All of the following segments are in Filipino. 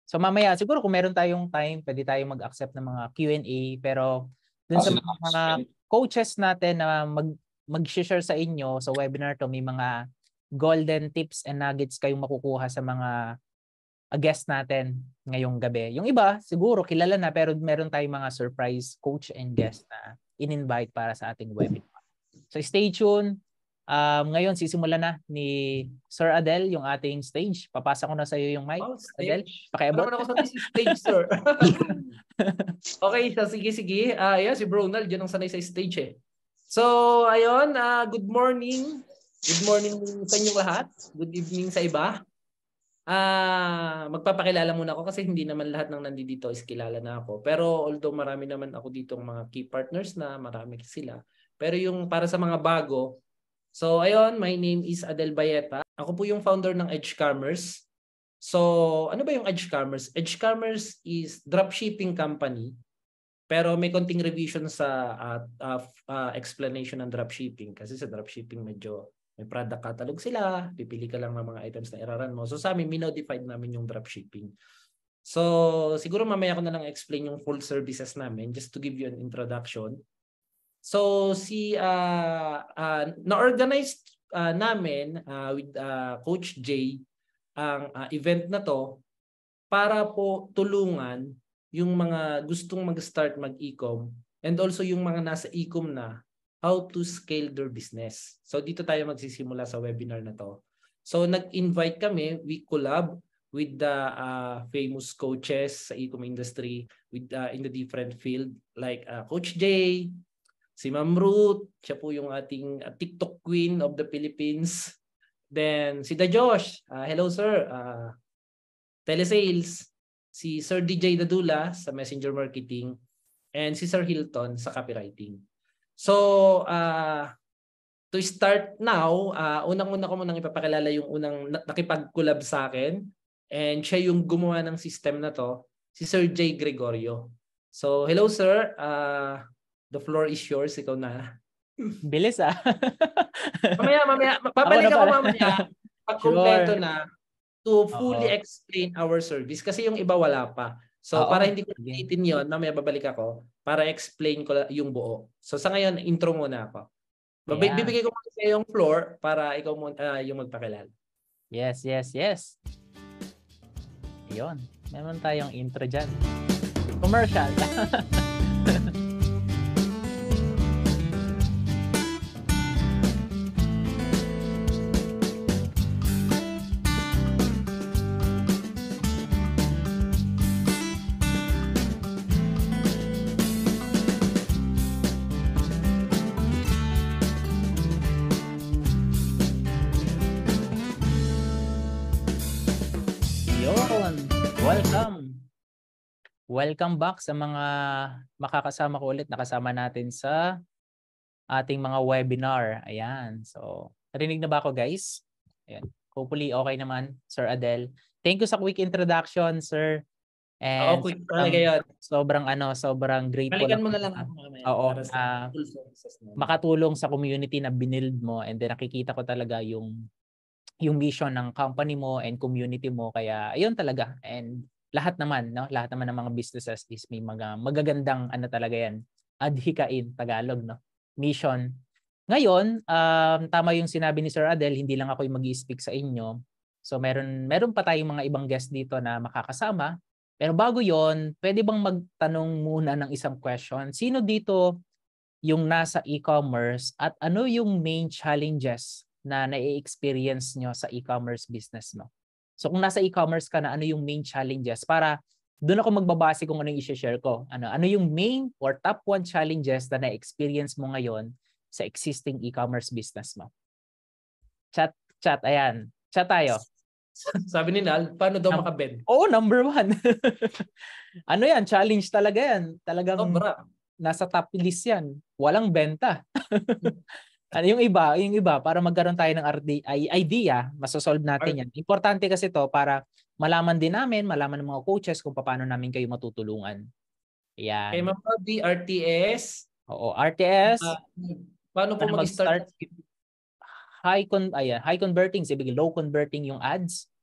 So mamaya, siguro kung meron tayong time, pwede tayong mag-accept ng mga Q&A. Pero dun sa mga coaches natin na mag-share sa inyo sa webinar to, may mga golden tips and nuggets kayong makukuha sa mga guest natin ngayong gabi. Yung iba, siguro kilala na, pero meron tayong mga surprise coach and guest na in-invite para sa ating webinar. So stay tuned. Ngayon, sisimulan na ni Sir Adel yung ating stage. Papasa ko na sa iyo yung mic. Adel, pakiabot. Parang ako sa stage, sir. Okay, so sige. Ayan, si Bronald, yun ang sanay sa stage eh. So, ayun, good morning. Good morning sa inyong lahat. Good evening sa iba. Magpapakilala muna ako kasi hindi naman lahat ng nandito is kilala na ako. Pero although marami naman ako dito mga key partners na marami sila. Pero yung para sa mga bago, so ayun, my name is Adel Bayeta. Ako po yung founder ng EdgeCommerce. So ano ba yung EdgeCommerce? EdgeCommerce is dropshipping company. Pero may konting revision sa explanation ng dropshipping. Kasi sa dropshipping medyo may product catalog sila, pipili ka lang ng mga items na iraran mo. So sa amin, minodified namin yung dropshipping. So siguro mamaya ko na lang explain yung full services namin just to give you an introduction. So na-organize namin with Coach Jay ang event na to para po tulungan yung mga gustong mag-start mag-e-com and also yung mga nasa e-com na how to scale their business. So dito tayo magsisimula sa webinar na to. So nag-invite kami, we collab with the famous coaches sa e-com industry with in the different field like Coach Jay, si Ma'am Ruth, siya po yung ating TikTok queen of the Philippines. Then si Da Josh, hello sir, telesales, si Sir DJ Dadula sa messenger marketing, and si Sir Hilton sa copywriting. So, to start now, unang-una ko munang ipapakilala yung unang nakipag-collab sa akin. And siya yung gumawa ng system na to, si Sir Jay Gregorio. So, hello sir. The floor is yours. Ikaw na. Bilis Mamaya. Babalik ako mamaya pag kompleto na to fully explain our service. Kasi yung iba wala pa. So, para hindi ko ulitin yun, mamaya babalik ako para explain ko yung buo. So, sa ngayon, intro muna ako. Bibigay ko muna sa yung floor para ikaw muna yung magpakilala. Yes. Ayun. Meron tayong intro dyan. Commercial. Welcome back sa mga makakasama ko ulit. Nakasama natin sa ating mga webinar. Ayan. So, narinig na ba ako guys? Ayan. Hopefully okay naman, Sir Adel. Thank you sa quick introduction, sir. And sobrang grateful. Balikan mo na lang para sa makatulong sa community na binild mo, and then nakikita ko talaga yung mission ng company mo and community mo. Kaya ayun talaga. And lahat naman ng mga businesses is may mga magagandang talaga yan. Adhikain, Tagalog, no? Mission. Ngayon, tama yung sinabi ni Sir Adel, hindi lang ako yung mag-i-speak sa inyo. So meron pa tayong mga ibang guest dito na makakasama. Pero bago yon, pwede bang magtanong muna ng isang question? Sino dito yung nasa e-commerce at ano yung main challenges na na-experience nyo sa e-commerce business mo? So kung nasa e-commerce ka na, ano yung main challenges? Para doon ako magbabase kung ano yung i-share ko. Ano yung main or top 1 challenges na na-experience mo ngayon sa existing e-commerce business mo? Chat, ayan. Chat tayo. Sabi ni Nal, paano daw makabed? Oo, number 1. Ano yan? Challenge talaga yan. Talagang nasa top list yan. Walang benta. Yung iba, para magkaroon tayo ng idea, masosolve natin yan. Importante kasi to para malaman din namin, malaman ng mga coaches kung paano namin kayo matutulungan. Ayan. Kay Ma'am Aldi, RTS. Oo, RTS. Paano po mag-start? High converting, sabi low converting yung ads.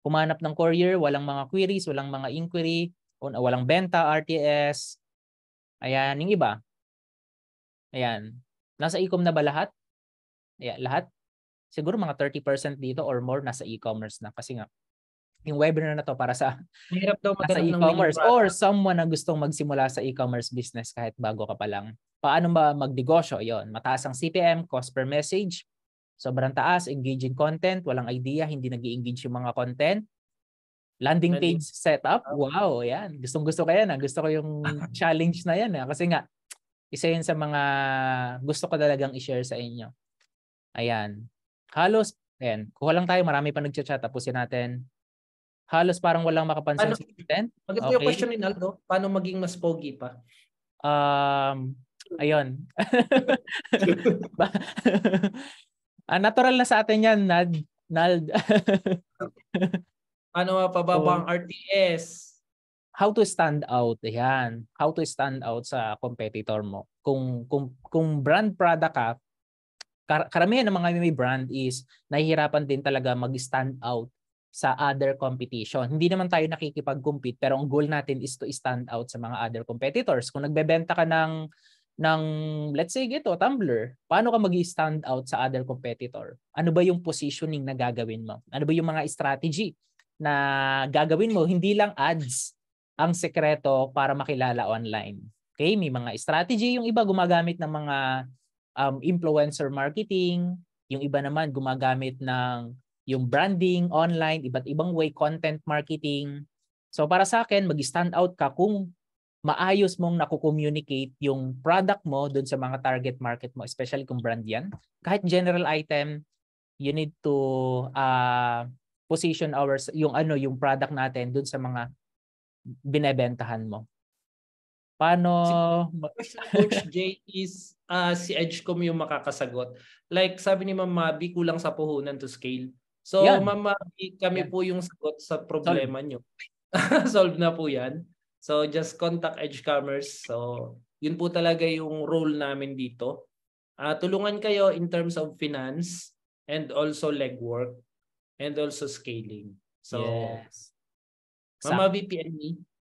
humanap ng courier, walang mga queries, walang mga inquiry, walang benta, RTS. Ayan, yung iba. Ayan. Nasa e-com na ba lahat? Ayan, lahat? Siguro mga 30% dito or more nasa e-commerce na. Kasi nga, yung webinar na to para sa Mahirap daw nasa maghanap ng winning e-commerce or product. someone na gustong magsimula sa e-commerce business kahit bago ka pa lang. Paano ba magnegosyo? Yon, mataas ang CPM, cost per message, sobrang taas, engaging content, walang idea, hindi nag-i-engage yung mga content. Landing page setup, wow, yan. Gustong-gusto ko yan. Gusto ko yung challenge na yan. Kasi nga, isa yun sa mga gusto ko talagang i-share sa inyo. Ayan. Halos, ayan, kuha lang tayo, marami pa nagchat-chat, tapusin natin. Halos parang walang makapansin sa content. Maganda yung question ni Naldo, paano maging mas pogi pa? Ayun. Natural na sa atin yan, Nald. Paano mapababa ang RTS? How to stand out. Ayan. How to stand out sa competitor mo. Kung brand product ka, karamihan ng mga may brand is nahihirapan din talaga mag-stand out sa other competition. Hindi naman tayo nakikipag-compete pero ang goal natin is to stand out sa mga other competitors. Kung nagbebenta ka ng let's say gito, Tumblr, paano ka mag-stand out sa other competitor? Ano ba yung positioning na gagawin mo? Ano ba yung mga strategy na gagawin mo? Hindi lang ads ang sekreto para makilala online. Okay, may mga strategy, yung iba gumagamit ng mga influencer marketing, yung iba naman gumagamit ng yung branding online, iba't ibang way, content marketing. So para sa akin, mag-stand out ka kung maayos mong naku-communicate yung product mo dun sa mga target market mo, especially kung brand yan. Kahit general item, you need to position yung product natin dun sa mga binebentahan mo. Paano? Question ni Coach Jay is si Edgecom yung makakasagot. Like sabi ni Ma'am Mabi, kulang sa puhunan to scale. So Ma'am Mabi, kami po yung sagot sa problema nyo. Solve na po yan. So just contact Edgecommerce. So yun po talaga yung role namin dito. Tulungan kayo in terms of finance and also legwork and also scaling. So yes. Ma'am Mabi, PNE.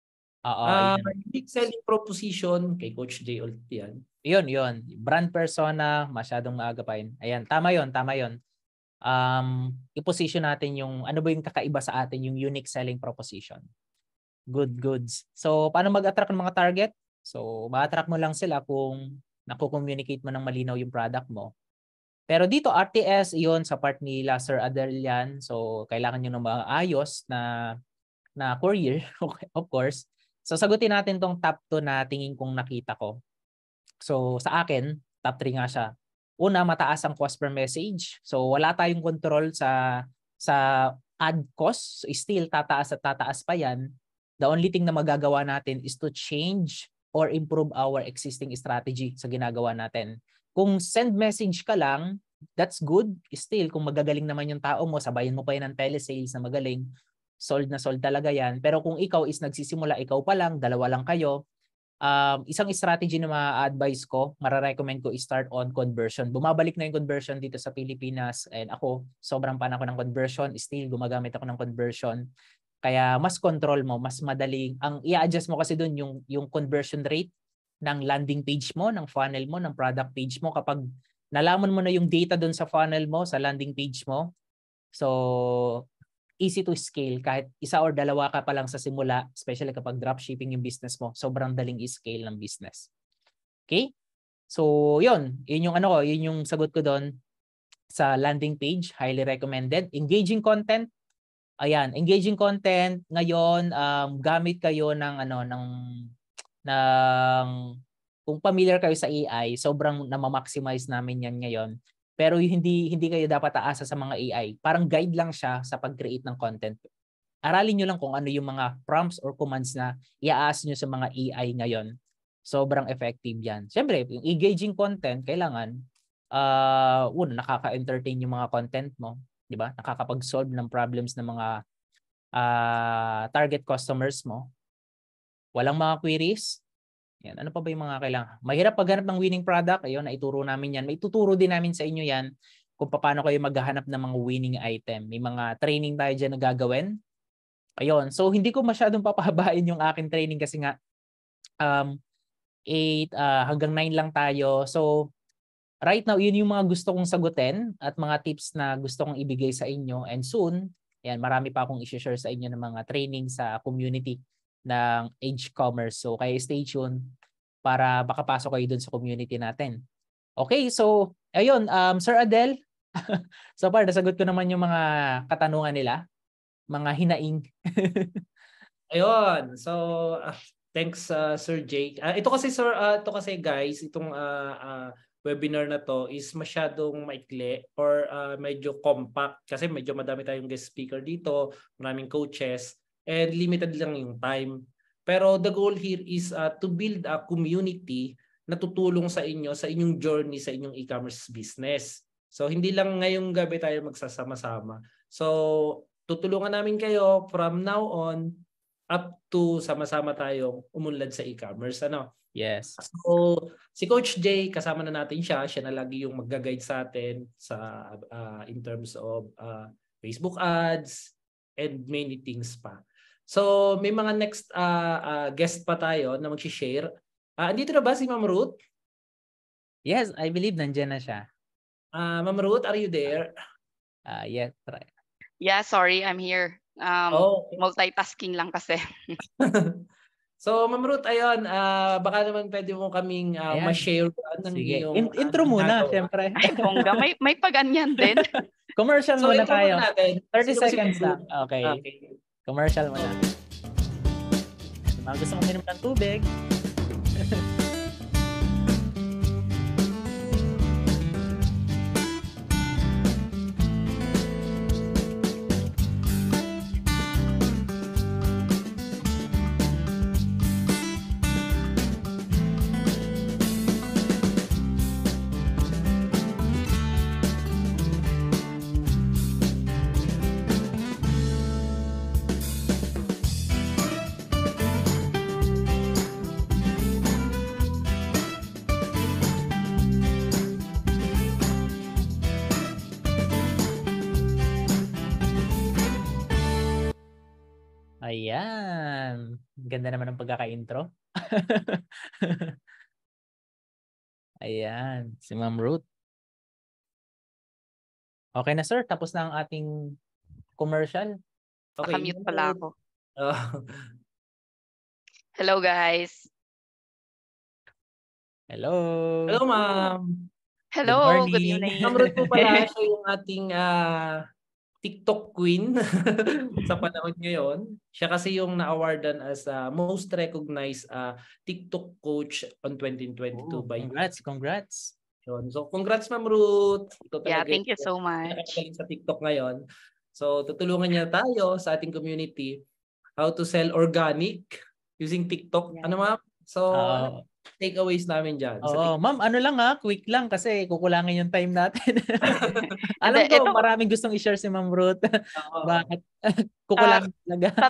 Unique selling proposition kay Coach Jay ulit yan. Yun. Brand persona, masyadong maaga pa yun. Ayan, tama yun. I-position natin yung ano ba yung kakaiba sa atin, yung unique selling proposition. Good goods. So, paano mag-attract ng mga target? So, ma-attract mo lang sila kung naku-communicate mo ng malinaw yung product mo. Pero dito, RTS, yun, sa part nila, Sir Adel yan. So, kailangan nyo ng maayos na courier, of course. So, sagutin natin tong top 2 na tingin kong nakita ko. So, sa akin, top 3 nga siya. Una, mataas ang cost per message. So, wala tayong control sa ad cost. So, still, tataas at tataas pa yan. The only thing na magagawa natin is to change or improve our existing strategy sa ginagawa natin. Kung send message ka lang, that's good. Still, kung magagaling naman yung tao mo, sabayan mo pa yan ng telesales na magaling, sold na sold talaga yan. Pero kung ikaw is nagsisimula, ikaw pa lang, dalawa lang kayo, isang strategy na ma-advise ko, mara-recommend ko i-start on conversion. Bumabalik na yung conversion dito sa Pilipinas and ako, sobrang fan ako ng conversion. Still, gumagamit ako ng conversion. Kaya mas control mo, mas madaling. Ang i-adjust mo kasi doon yung conversion rate ng landing page mo, ng funnel mo, ng product page mo. Kapag nalaman mo na yung data doon sa funnel mo, sa landing page mo, so easy to scale. Kahit isa or dalawa ka pa lang sa simula, especially kapag dropshipping yung business mo, sobrang daling i-scale ng business. Okay? So, yun yung yun yung sagot ko doon sa landing page, highly recommended. Engaging content. Ayan, engaging content ngayon, gamit kayo ng kung familiar kayo sa AI, sobrang na-maximize namin yan ngayon. Pero hindi kayo dapat aasa sa mga AI. Parang guide lang siya sa pag-create ng content. Aralin nyo lang kung ano yung mga prompts or commands na i-ask nyo sa mga AI ngayon. Sobrang effective yan. Siyempre, yung engaging content, kailangan nakaka-entertain yung mga content mo. Di ba? Nakakapag-solve ng problems ng mga target customers mo. Walang mga queries. Yan. Ano pa ba yung mga kailangan? Mahirap paghanap ng winning product. Ayun, naituro namin yan. May tuturo din namin sa inyo yan kung paano kayo maghahanap ng mga winning item. May mga training tayo dyan na gagawin. Ayun. So, hindi ko masyadong papahabain yung aking training kasi nga 8 hanggang 9 lang tayo. So, right now, yun yung mga gusto kong sagutin at mga tips na gusto kong ibigay sa inyo. And soon, yan, marami pa akong i-share sa inyo ng mga training sa community ng Edge Commerce. So, kaya stay tuned para makapasok kayo dun sa community natin. Okay, so, ayun, Sir Adel, so far, nasagot ko naman yung mga katanungan nila, mga hinaing. Ayun. So, thanks Sir Jake. Ito kasi guys, itong webinar na to is masyadong maikli or medyo compact kasi medyo madami tayong guest speaker dito, maraming coaches, and limited lang yung time. Pero the goal here is to build a community na tutulong sa inyo sa inyong journey sa inyong e-commerce business. So hindi lang ngayong gabi tayo magsasama-sama. So tutulungan namin kayo from now on up to sama-sama tayong umunlad sa e-commerce. Ano? Yes. So, si Coach Jay, kasama na natin siya. Siya na lagi yung mag-guide sa atin sa in terms of Facebook ads and many things pa. So, may mga next guest pa tayo na mag-share. Andito na ba si Ma'am Ruth? Yes, I believe nandiyan na siya. Ma'am Ruth, are you there? Yes, right. Yeah, sorry, I'm here. Multitasking lang kasi. So, Ma'am Ruth, ayun, baka naman pwede mo kaming ma-share ng iyong... Intro muna, syempre. Ay, bongga. May paganyan din. Commercial muna tayo. Natin. 30 seconds lang. Okay. Commercial muna. Gusto mo minom ng tubig? Ayan. Ganda naman ng pagkaka-intro. Ayan. Si Ma'am Ruth. Okay na sir. Tapos na ang ating commercial. Okay. Nakamute pala ako. Hello guys. Hello. Hello ma'am. Hello. Good evening. Ma'am Ruth po pala siya yung ating TikTok queen sa panahon ngayon. Siya kasi yung na-awardan as most recognized TikTok coach on 2022 by Congrats. So congrats Ma'am Ruth. Thank you so much. Sa TikTok ngayon. So tutulungan niya tayo sa ating community how to sell organic using TikTok. Ano ma'am? So takeaways namin dyan. Ma'am, lang quick lang kasi kukulangin yung time natin. Alam ko, maraming gustong i-share si Ma'am Ruth. Bakit? Kukulangin talaga.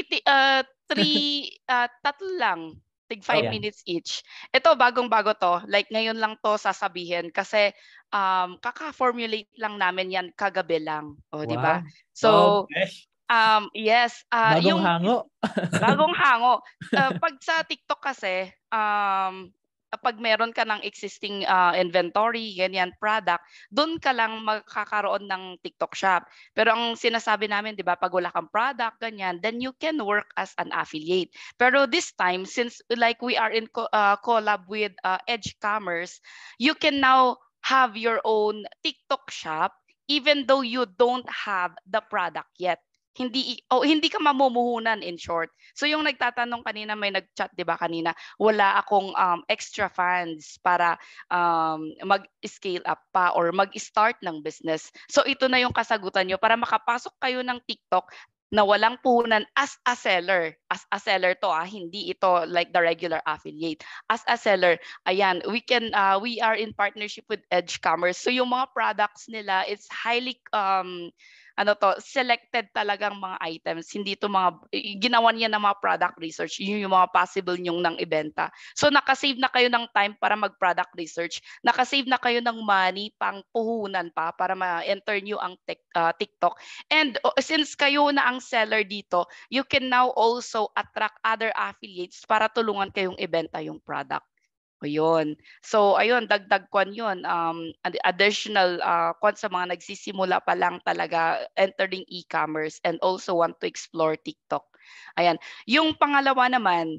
Tatlo lang. Tig 5 minutes each. Ito, bagong-bago to. Like, ngayon lang to sasabihin kasi kaka-formulate lang namin yan kagabi lang. Di ba? So, yes. Bagong hango. Bagong hango. Pag sa TikTok kasi, pag meron ka ng existing inventory, ganyan, product, doon ka lang magkakaroon ng TikTok shop. Pero ang sinasabi namin, di ba, pag wala kang product, ganyan, then you can work as an affiliate. Pero this time, since like we are in collab with Edge Commerce, you can now have your own TikTok shop even though you don't have the product yet. Hindi ka mamumuhunan, in short. So yung nagtatanong kanina, may nag-chat 'di ba kanina, wala akong extra funds para mag-scale up pa or mag-start ng business. So ito na yung kasagutan nyo para makapasok kayo ng TikTok na walang puhunan as a seller. As a seller to, hindi ito like the regular affiliate. As a seller, ayan, we are in partnership with Edge Commerce. So yung mga products nila, it's highly selected talagang mga items. Hindi to mga ginawa niya ng mga product research. Yun yung mga possible nyong nang ibenta. So nakasave na kayo ng time para mag-product research. Nakasave na kayo ng money pang puhunan pa para ma-enter nyo ang TikTok. And since kayo na ang seller dito, you can now also attract other affiliates para tulungan kayong ibenta yung product. Ayun. So ayun, dagdag kwan yun. Additional kwan sa mga nagsisimula pa lang talaga entering e-commerce and also want to explore TikTok. Ayan. Yung pangalawa naman,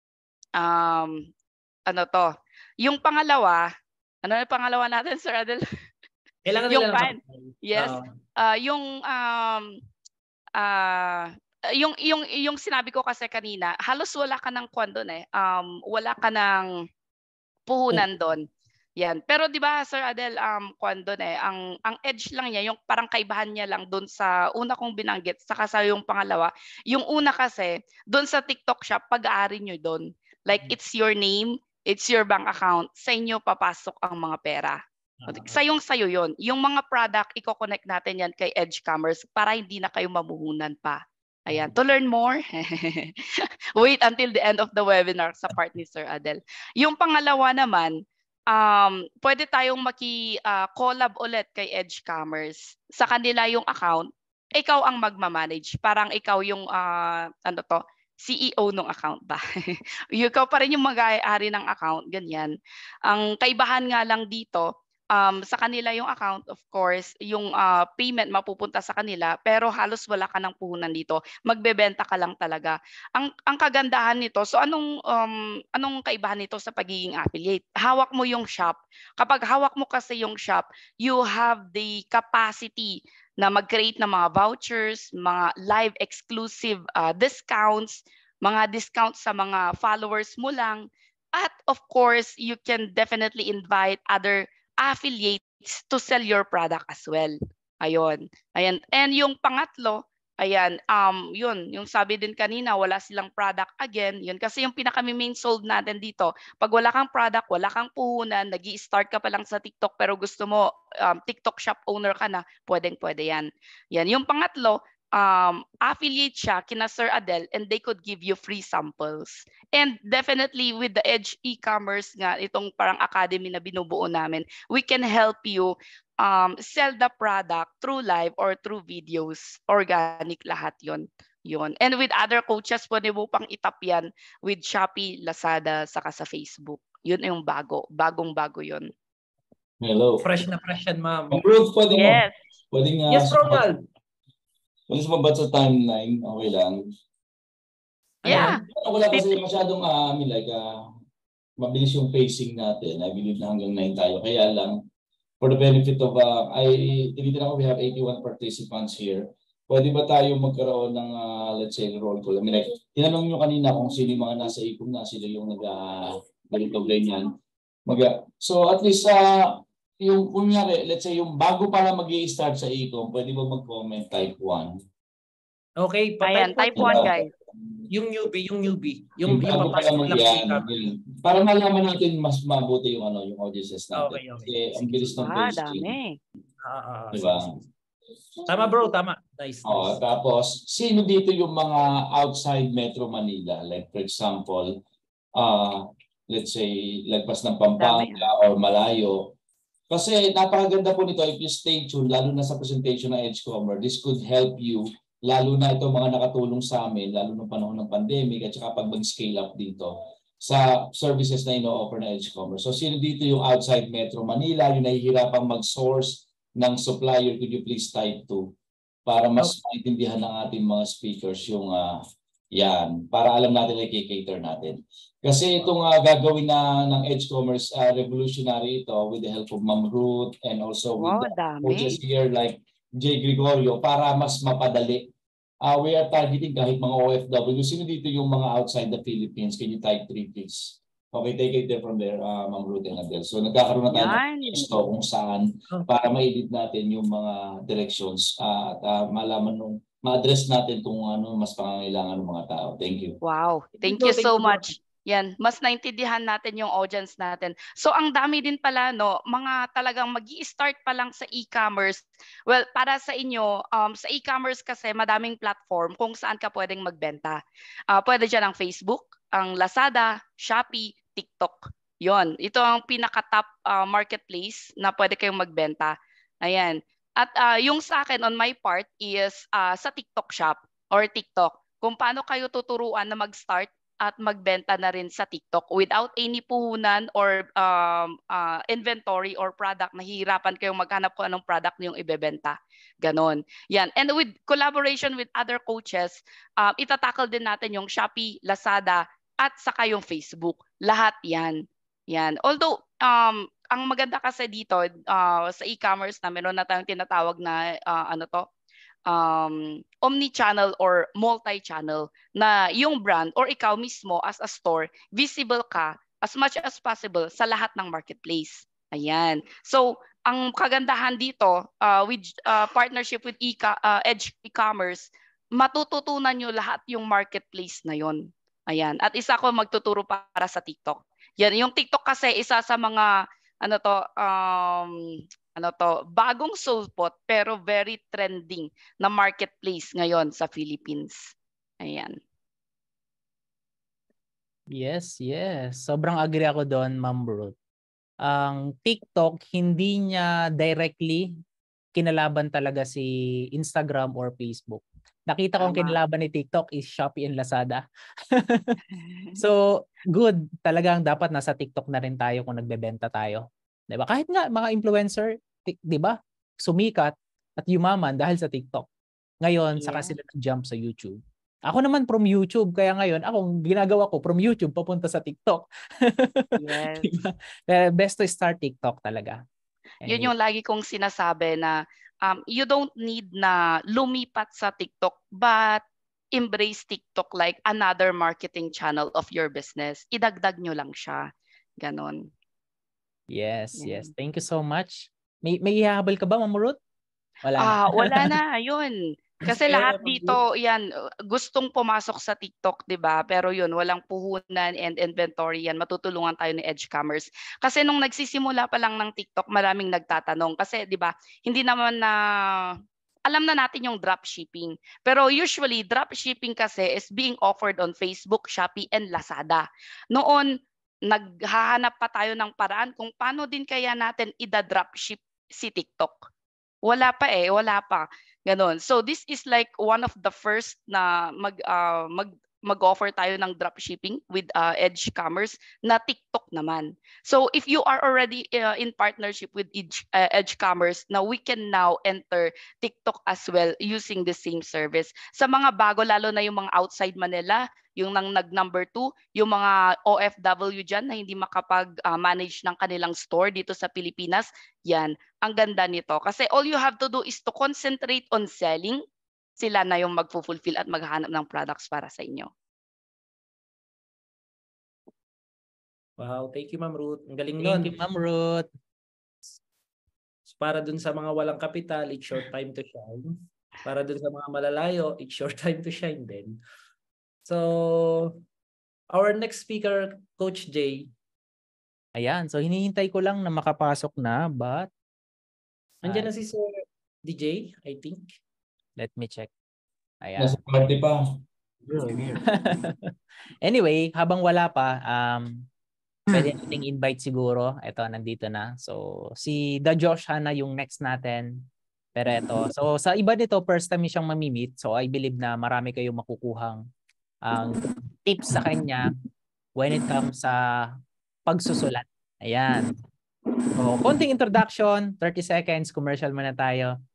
yung pangalawa, ano na pangalawa natin, Sir Adel? Kailangan yung nila pan. Yes. Yung sinabi ko kasi kanina, halos wala ka ng kwan doon eh. Wala ka ng puhunan doon. Yan. Pero 'di ba Sir Adel, kwan doon eh, ang edge lang niya, yung parang kaibahan niya lang doon sa una kong binanggit saka sa yung pangalawa. Yung una kasi, doon sa TikTok shop, pag-aari niyo doon. Like it's your name, it's your bank account, sa inyo papasok ang mga pera. Sayo 'yon. Yung mga product, i-connect natin yan kay Edge Commerce para hindi na kayo mamuhunan pa. Ayan. To learn more, wait until the end of the webinar sa part ni Sir Adel. Yung pangalawa naman, pwede tayong maki-collab ulit kay Edge Commerce. Sa kanila yung account, ikaw ang magmamanage. Parang ikaw yung CEO ng account ba? Ikaw pa rin yung mag-aari ng account, ganyan. Ang kaibahan nga lang dito, sa kanila yung account, of course, yung payment mapupunta sa kanila, pero halos wala ka ng puhunan dito. Magbebenta ka lang talaga. Ang kagandahan nito, so anong kaibahan nito sa pagiging affiliate? Hawak mo yung shop. Kapag hawak mo kasi yung shop, you have the capacity na mag-create ng mga vouchers, mga live exclusive discounts, mga discounts sa mga followers mo lang. At of course, you can definitely invite other affiliates to sell your product as well. Ayun. Ayan. And yung pangatlo, ayan, yun, yung sabi din kanina, wala silang product again. Yun kasi yung pinaka-main sold natin dito. Pag wala kang product, wala kang puhunan, nag-i-start ka pa lang sa TikTok pero gusto mo TikTok shop owner ka na, pwedeng-pwede yan. Yan. Yung pangatlo, affiliate siya kina Sir Adel and they could give you free samples. And definitely with the Edge e-commerce nga, itong parang academy na binubuo namin, we can help you sell the product through live or through videos. Organic lahat yon. And with other coaches, pwede mo pang itap yan with Shopee, Lazada, saka sa Facebook. Yun yung bagong-bago yun. Hello. Fresh na fresh yan, ma'am. Ruth, pwede mo? Yes. Pwede nga. Yes, Ronald. Pwede sumabat sa timeline. Okay lang. Yeah. Wala kasi masyadong mabilis yung pacing natin. I believe na hanggang 9 tayo. Kaya lang, for the benefit of, tinitin ako, we have 81 participants here. Pwede ba tayo magkaroon ng, let's say, roll call? I mean, like, tinanong nyo kanina kung sino yung mga nasa ipon na, sino yung ganito, ganyan. So at least, yung kunyari, let's say, yung bago pala mag-i-start sa e-com, pwede ba mag-comment type 1? Okay. Ayan, type 1, guys. Yung newbie. Yung bago pala mag-i-start. Para malaman natin mas mabuti yung yung audiences natin. Okay. Kasi ang bilis ng pacing. Dami. Diba? Tama bro, tama. Nice. Tapos, sino dito yung mga outside Metro Manila? Like for example, let's say, lagpas ng Pampanga or malayo. Kasi napakaganda po nito, if you stay tuned, lalo na sa presentation ng Edge Commerce, this could help you, lalo na ito mga nakatulong sa amin, lalo ng panahon ng pandemic at saka pag mag-scale up dito sa services na ino-offer ng Edge Commerce. So sino dito yung outside Metro Manila, yung nahihirapang mag-source ng supplier, could you please type 2 para mas maintindihan ng ating mga speakers yung yan, para alam natin na i-cater natin. Kasi itong gagawin na ng Edge Commerce, revolutionary ito with the help of Ma'am Ruth and also with the coaches here like Jay Gregorio para mas mapadali. We are targeting kahit mga OFW. Sino dito yung mga outside the Philippines? Can you type 3 please? Okay, take it there from there, Ma'am Ruth and Adel. So nagkakaroon na tayo ng gusto kung saan para ma-edit natin yung mga directions at malaman nung ma-address natin kung ano mas pangangailangan ng mga tao. Thank you. Wow. Thank you so much. Yan, mas naintindihan natin yung audience natin. So ang dami din pala no, mga talagang magi-start pa lang sa e-commerce. Well, para sa inyo, sa e-commerce kasi madaming platform kung saan ka pwedeng magbenta. Pwede dyan ang Facebook, ang Lazada, Shopee, TikTok. Yon, ito ang pinaka-top marketplace na pwede kayong magbenta. Ayan. At yung sa akin on my part is sa TikTok shop or TikTok. Kung paano kayo tuturuan na mag-start at magbenta na rin sa TikTok without any puhunan or inventory or product. Nahihirapan kayong maghanap kung anong product niyong ibebenta. Ganon. Yan. And with collaboration with other coaches, itatackle din natin yung Shopee, Lazada, at saka yung Facebook. Lahat yan. Yan. Although, ang maganda kasi dito sa e-commerce na meron na tayong tinatawag na omni-channel or multi-channel na yung brand or ikaw mismo as a store, visible ka as much as possible sa lahat ng marketplace. Ayan. So, ang kagandahan dito with partnership with Edge e-commerce, matututunan nyo lahat yung marketplace na yon. Ayan. At isa ko magtuturo para sa TikTok. Yan, yung TikTok kasi isa sa mga bagong sulpot pero very trending na marketplace ngayon sa Philippines. Ayan. Yes. Sobrang agree ako doon, Ma'am Ruth. Ang TikTok, hindi niya directly kinalaban talaga si Instagram or Facebook. Nakita kong kinalaban ni TikTok is Shopee and Lazada. So, good. Talagang dapat nasa TikTok na rin tayo kung nagbebenta tayo. 'Di ba? Kahit nga mga influencer, 'di ba? Sumikat at yumaman dahil sa TikTok. Ngayon, saka sila nag-jump sa YouTube. Ako naman from YouTube, kaya ngayon, akong ginagawa ko from YouTube papunta sa TikTok. Yes. Diba? Best to start TikTok talaga. Yun yung lagi kong sinasabi na you don't need na lumipat sa TikTok but embrace TikTok like another marketing channel of your business. Idagdag nyo lang siya. Ganon. Yes. Thank you so much. May ihahabol ka ba, Ma'am Ruth? Wala na. Yun. Kasi lahat dito, yan, gustong pumasok sa TikTok, di ba? Pero yun, walang puhunan and inventory yan. Matutulungan tayo ni Edge Commerce. Kasi nung nagsisimula pa lang ng TikTok, maraming nagtatanong. Kasi, di ba, hindi naman na... Alam na natin yung dropshipping. Pero usually, dropshipping kasi is being offered on Facebook, Shopee, and Lazada. Noon, naghahanap pa tayo ng paraan kung paano din kaya natin ida-dropship si TikTok. Wala pa. Ganon. So this is like one of the first na mag-offer tayo ng dropshipping with Edge Commerce na TikTok naman. So if you are already in partnership with Edge Commerce, now we can now enter TikTok as well using the same service. Sa mga bago, lalo na yung mga outside Manila, yung nag-number 2, yung mga OFW dyan na hindi makapag-manage ng kanilang store dito sa Pilipinas, yan, ang ganda nito. Kasi all you have to do is to concentrate on selling, sila na yung mag-fulfill at maghanap ng products para sa inyo. Wow, thank you, Ma'am Ruth. Ang galing nun. Thank you, Ma'am Ruth. Para dun sa mga walang kapital, it's short time to shine. Para dun sa mga malalayo, it's short time to shine din. So, our next speaker, Coach Jay. Ayan, so hinihintay ko lang na makapasok na, but... Andiyan na si Sir DJ, I think. Let me check. Ayan. Nasa party pa. Anyway, habang wala pa, pwede nating invite siguro. Ito, nandito na. So, si The Josh Hana yung next natin. Pero ito. So, sa iba nito, first time siyang mamimit. So, I believe na marami kayong makukuhang tips sa kanya when it comes sa pagsusulat. Ayan. So, konting introduction, 30 seconds, commercial muna tayo.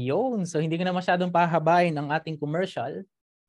Ayun. So, hindi ko na masyadong pahabain ang ating commercial.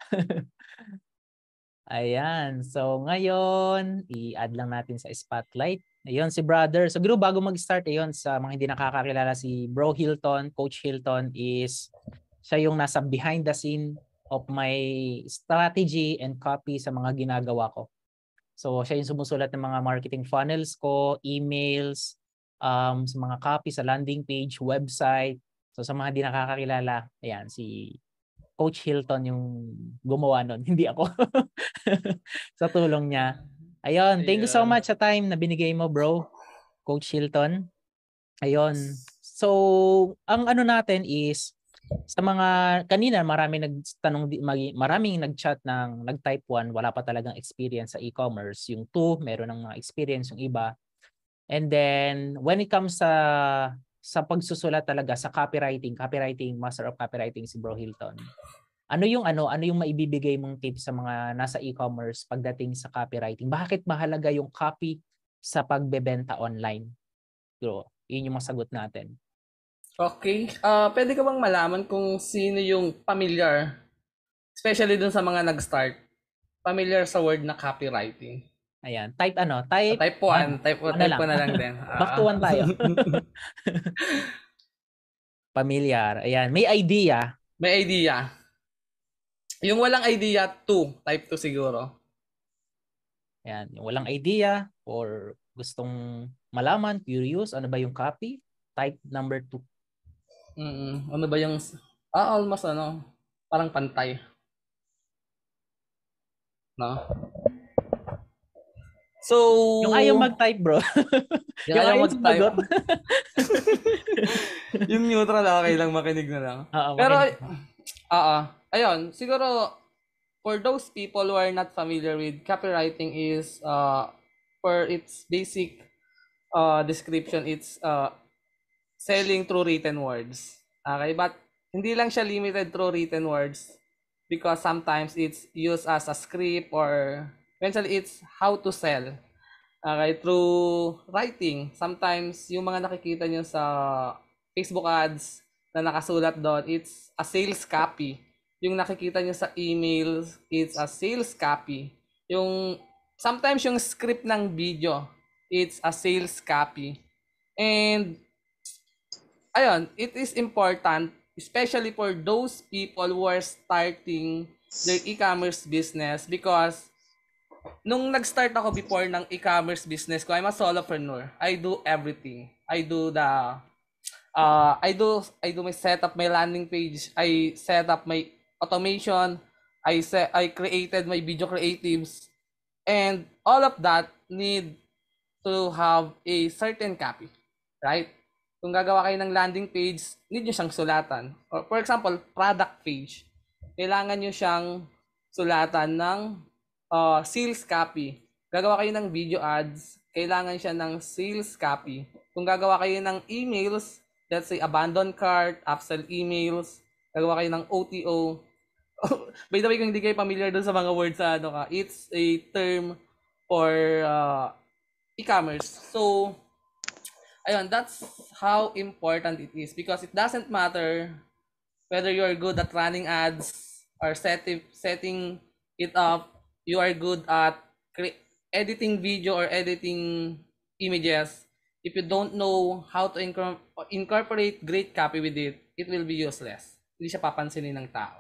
Ayan. So, ngayon, i-add lang natin sa spotlight. Ayun, si brother. So, Guru, bago mag-start, ayun, sa mga hindi nakakakilala, si Bro Hilton, Coach Hilton is siya yung nasa behind the scene of my strategy and copy sa mga ginagawa ko. So, siya yung sumusulat ng mga marketing funnels ko, emails, sa mga copy sa landing page, website. So, sa mga hindi nakakakilala, ayan, si Coach Hilton yung gumawa nun, hindi ako. Sa tulong niya. Ayun, thank you so much sa time na binigay mo, bro. Coach Hilton. Ayun. So, ang ano natin is sa mga kanina maraming nag-chat ng nag-type 1, wala pa talagang experience sa e-commerce. Yung 2, meron ng mga experience yung iba. And then when it comes sa pagsusulat talaga sa copywriting, master of copywriting si Bro Hilton. Ano yung maibibigay mong tips sa mga nasa e-commerce pagdating sa copywriting? Bakit mahalaga yung copy sa pagbebenta online? Bro, yun yung masagot natin. Okay. Pwede ka bang malaman kung sino yung familiar, especially dun sa mga nag-start, familiar sa word na copywriting? Ayan. Type ano? Type 1. Type 1 na lang din. Back to 1 tayo. Familiar. Ayan. May idea. May idea. Yung walang idea, 2. Type 2 siguro. Ayan. Yung walang idea or gustong malaman, curious, ano ba yung copy? Type number 2. Ano ba yung... almost parang pantay. No? So... Yung ayaw mag-type, bro. yung ayaw mag-type. Yung neutral, okay lang, makinig na lang. Pero, ayun, siguro, for those people who are not familiar with copywriting is, for its basic description, it's selling through written words. Okay, but hindi lang siya limited through written words because sometimes it's used as a script or eventually it's how to sell. Okay, through writing. Sometimes yung mga nakikita nyo sa Facebook ads na nakasulat doon, it's a sales copy. Yung nakikita nyo sa emails, it's a sales copy. Sometimes yung script ng video, it's a sales copy. And ayun, it is important, especially for those people who are starting their e-commerce business because nung nag-start ako before ng e-commerce business ko, I'm a solopreneur. I do everything. I do my setup, my landing page. I set up my automation. I created my video creatives. And all of that need to have a certain copy. Right? Kung gagawa kayo ng landing page, need nyo siyang sulatan. Or for example, product page. Kailangan nyo siyang sulatan ng sales copy. Gagawa kayo ng video ads, kailangan siya ng sales copy. Kung gagawa kayo ng emails, let's say abandon cart, upsell emails, gagawa kayo ng OTO. By the way, kung hindi kayo familiar dun sa mga words it's a term for e-commerce. So, ayun, that's how important it is because it doesn't matter whether you're good at running ads or setting it up. You are good at editing video or editing images. If you don't know how to incorporate great copy with it, it will be useless. Hindi siya papansinin ng tao.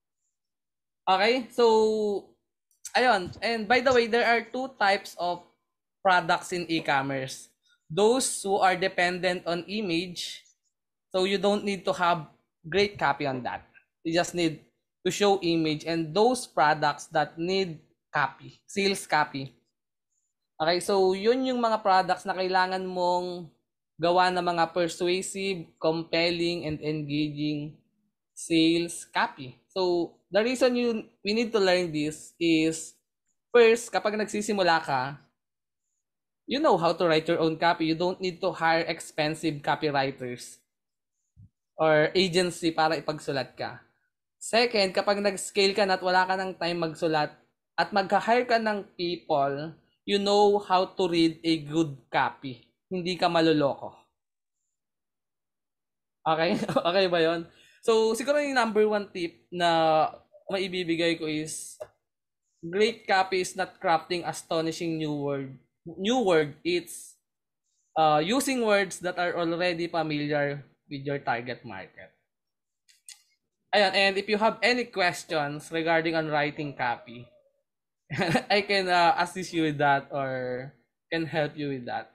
Okay? So, ayun. And by the way, there are 2 types of products in e-commerce. Those who are dependent on image, so you don't need to have great copy on that. You just need to show image, and those products that need copy, sales copy. Okay, so yun yung mga products na kailangan mong gawa ng mga persuasive, compelling, and engaging sales copy. So the reason we need to learn this is, first, kapag nagsisimula ka, you know how to write your own copy. You don't need to hire expensive copywriters or agency para ipagsulat ka. Second, kapag nag-scale ka na at wala ka ng time magsulat at mag-hire ka ng people, you know how to read a good copy. Hindi ka maluloko. Okay? Okay ba yon? So, siguro yung number one tip na maibibigay ko is great copy is not crafting astonishing new word. New word, it's using words that are already familiar with your target market. Ayan, and if you have any questions regarding on writing copy, I can assist you with that or can help you with that.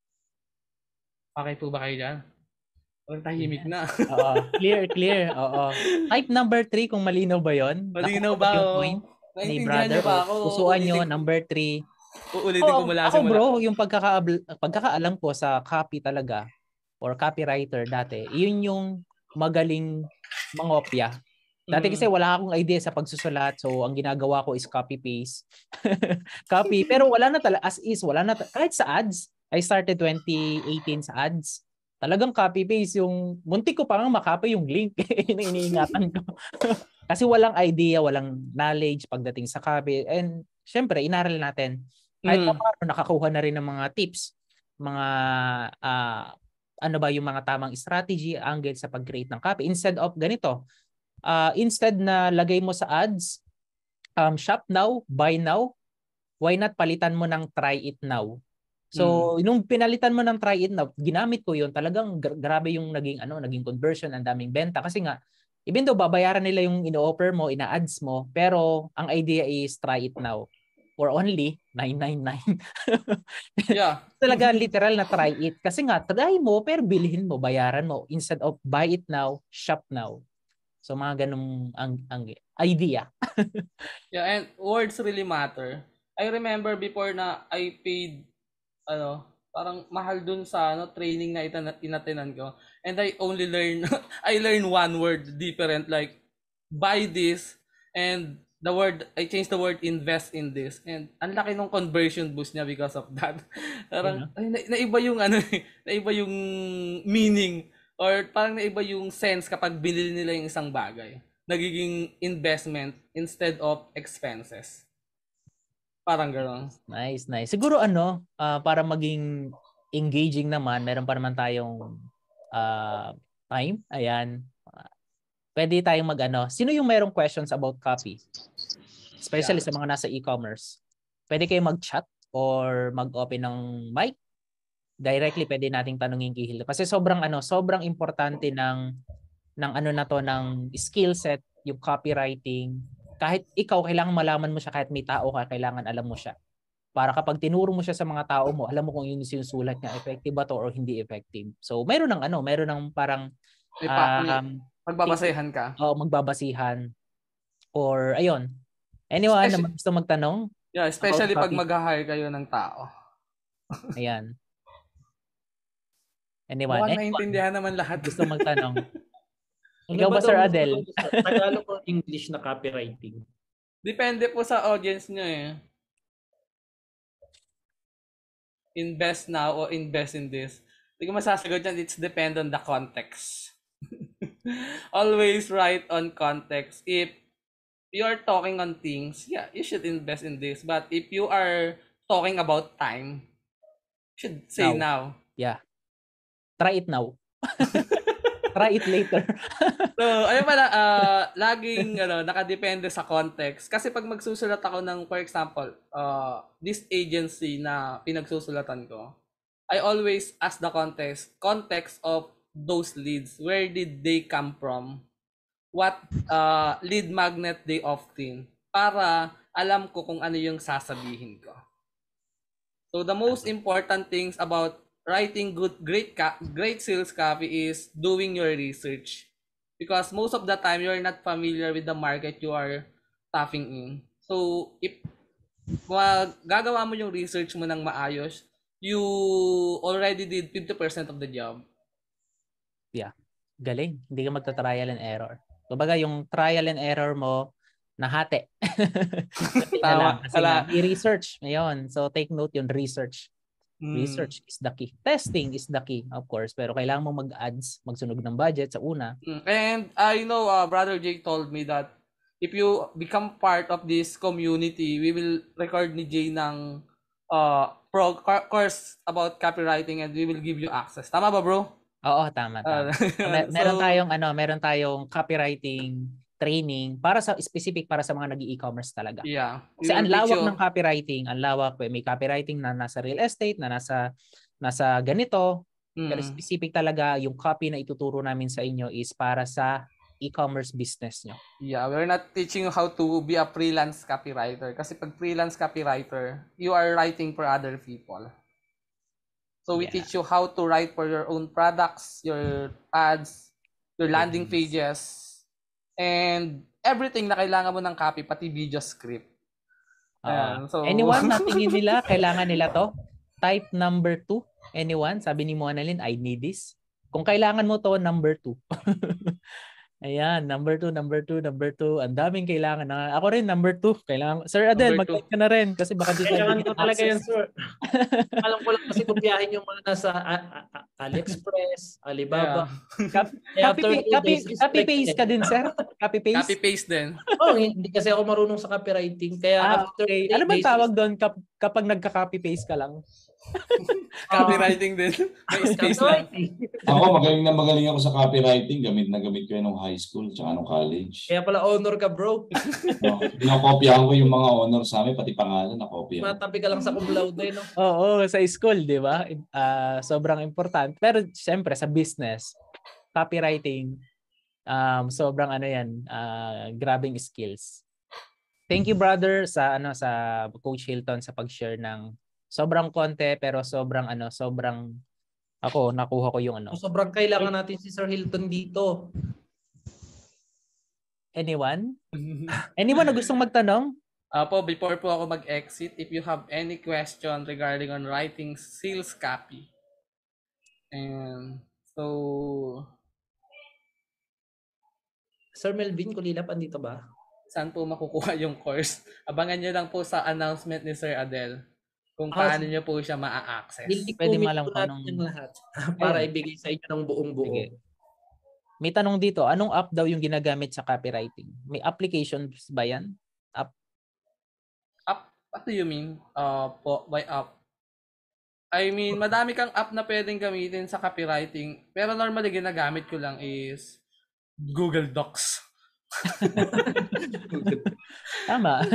Okay po ba kayo dyan? Parang tahimik na. Oo. Clear. Oo. Type number 3 kung malinaw ba yon. Malinaw ba? Yung point ni brother. Ba ako? Usuan nyo, number 3. Uulitin ko mula ako bro, yung pagkakaalam ko sa copy talaga or copywriter dati, yun yung magaling mangopya. Dati kasi wala akong idea sa pagsusulat, so ang ginagawa ko is copy-paste. Copy. Pero wala na talaga, as is, wala na kahit sa ads. I started 2018 sa ads. Talagang copy-paste yung, muntik ko parang makopy yung link. Yun ang iniingatan ko. Kasi walang idea, walang knowledge pagdating sa copy. And syempre, inaral natin. Kahit paano nakakuha na rin ng mga tips, mga ano ba yung mga tamang strategy, angle sa pag-create ng copy. Instead of ganito, instead na lagay mo sa ads, shop now, buy now, why not palitan mo ng try it now? So, nung pinalitan mo ng try it now, ginamit ko yun, talagang grabe yung naging conversion, ang daming benta. Kasi nga, even though babayaran nila yung ino-offer mo, ina-ads mo, pero ang idea is try it now. For only $999. Yeah. Talaga literal na try it. Kasi nga, try mo, pero bilhin mo, bayaran mo. Instead of buy it now, shop now. So, mga ganung ang idea. Yeah, and words really matter. I remember before na I paid, parang mahal dun sa training na inatenan ko. And I only I learned one word different, like, buy this, and I changed the word invest in this, and ang laki ng conversion boost niya because of that. Parang naiba yung naiba yung meaning or parang naiba yung sense kapag binili nila yung isang bagay. Nagiging investment instead of expenses. Parang gano'n. Nice. Siguro para maging engaging naman, meron pa naman tayong time. Ayan. Pwede tayong sino yung merong questions about copy? Especially sa mga nasa e-commerce. Pwede kayo mag-chat or mag-open ng mic. Directly pwede nating tanungin kay Hilda. Kasi sobrang importante ng skill set, yung copywriting. Kahit ikaw, kailangan malaman mo siya, kahit may tao ka, kailangan alam mo siya. Para kapag tinuro mo siya sa mga tao mo, alam mo kung yun yung sulat niya, effective ba to or hindi effective. So, meron ng parang magbabasehan ka. Oo, magbabasihan. Or, ayun. Anyone na gusto magtanong? Yeah, especially pag mag-hire kayo ng tao. Ayan. Anyone? Naiintindihan naman lahat. Gusto magtanong. Ikaw ba, Sir Adel? Tagalog o English na copywriting? Depende po sa audience nyo eh. Invest now or invest in this. Hindi ko masasagot dyan. It's depend on the context. Always write on context. If you're talking on things, yeah, you should invest in this. But if you are talking about time, you should say now. Yeah. Try it now. Try it later. So, ayun pala, laging nakadepende sa context. Kasi pag magsusulat ako ng, for example, this agency na pinagsusulatan ko, I always ask the context of those leads. Where did they come from? What lead magnet they obtain? Para alam ko kung ano yung sasabihin ko. So, the most important things about writing great sales copy is doing your research. Because most of the time, you're not familiar with the market you are tapping in. So, if gagawa mo yung research mo ng maayos, you already did 50% of the job. Yeah. Galing. Hindi ka magta-trial and error. Kumbaga, yung trial and error mo, nahati. Tama. I-research. Ngayon. So, take note yung research. Research is the key. Testing is the key, of course. Pero kailangan mo mag-ads, magsunog ng budget sa una. And I know Brother Jake told me that if you become part of this community, we will record ni Jay ng course about copywriting and we will give you access. Tama ba, bro? Oo, tama. Meron tayong copywriting training para sa specific para sa mga nag-e-commerce talaga. Yeah. Kasi ang lawak ng copywriting, may copywriting na nasa real estate, na nasa ganito, pero specific talaga yung copy na ituturo namin sa inyo is para sa e-commerce business nyo. Yeah, we're not teaching you how to be a freelance copywriter. Kasi pag freelance copywriter, you are writing for other people. So we teach you how to write for your own products, your ads, your landing pages, and everything na kailangan mo ng copy, pati video script. So anyone na tingin nila kailangan nila to? Type number 2. Anyone? Sabi ni Monalyn, I need this. Kung kailangan mo to, number 2. Ayan, number 2. Ang daming kailangan. Ako rin, number 2. Kailangan. Sir Adel, mag-type ka na rin. Kasi baka di tayo kailangan ko talaga yan, sir. Alam ko lang kasi kumpiyahin yung mga nasa AliExpress, Alibaba. Copy-paste ka din, sir? Copy-paste? Copy-paste din. Hindi kasi ako marunong sa copywriting. Kaya okay. Ano ba tawag doon kapag nagka-copy-paste ka lang? Copywriting din. May space lang. Ako, magaling ako sa copywriting. Gamit ko yan nung high school tsaka nung college. Kaya pala honor ka, bro. Pinakopyahan ko yung mga honor sa amin, pati pangalan nakopya. Matabi ka lang sa cum laude, no? Oo, sa school, di ba? Sobrang important. Pero siyempre, sa business, copywriting, sobrang grabing skills. Thank you, brother, sa Coach Hilton sa pag-share ng sobrang konti pero sobrang ako nakuha ko yung Sobrang kailangan natin si Sir Hilton dito. Anyone na gustong magtanong? Before po ako mag-exit, if you have any question regarding on writing sales copy. And so Sir Melvin Kulilap andito ba? Saan po makukuha yung course? Abangan niyo lang po sa announcement ni Sir Adel. Kung paano niyo po siya maa-access. Pwede malang ng lahat para ibigay sa inyo ng buong buo. Sige. May tanong dito, anong app daw yung ginagamit sa copywriting? May applications ba yan? App? What do you mean? By app? I mean, madami kang app na pwedeng gamitin sa copywriting. Pero normally ginagamit ko lang is Google Docs. Tama.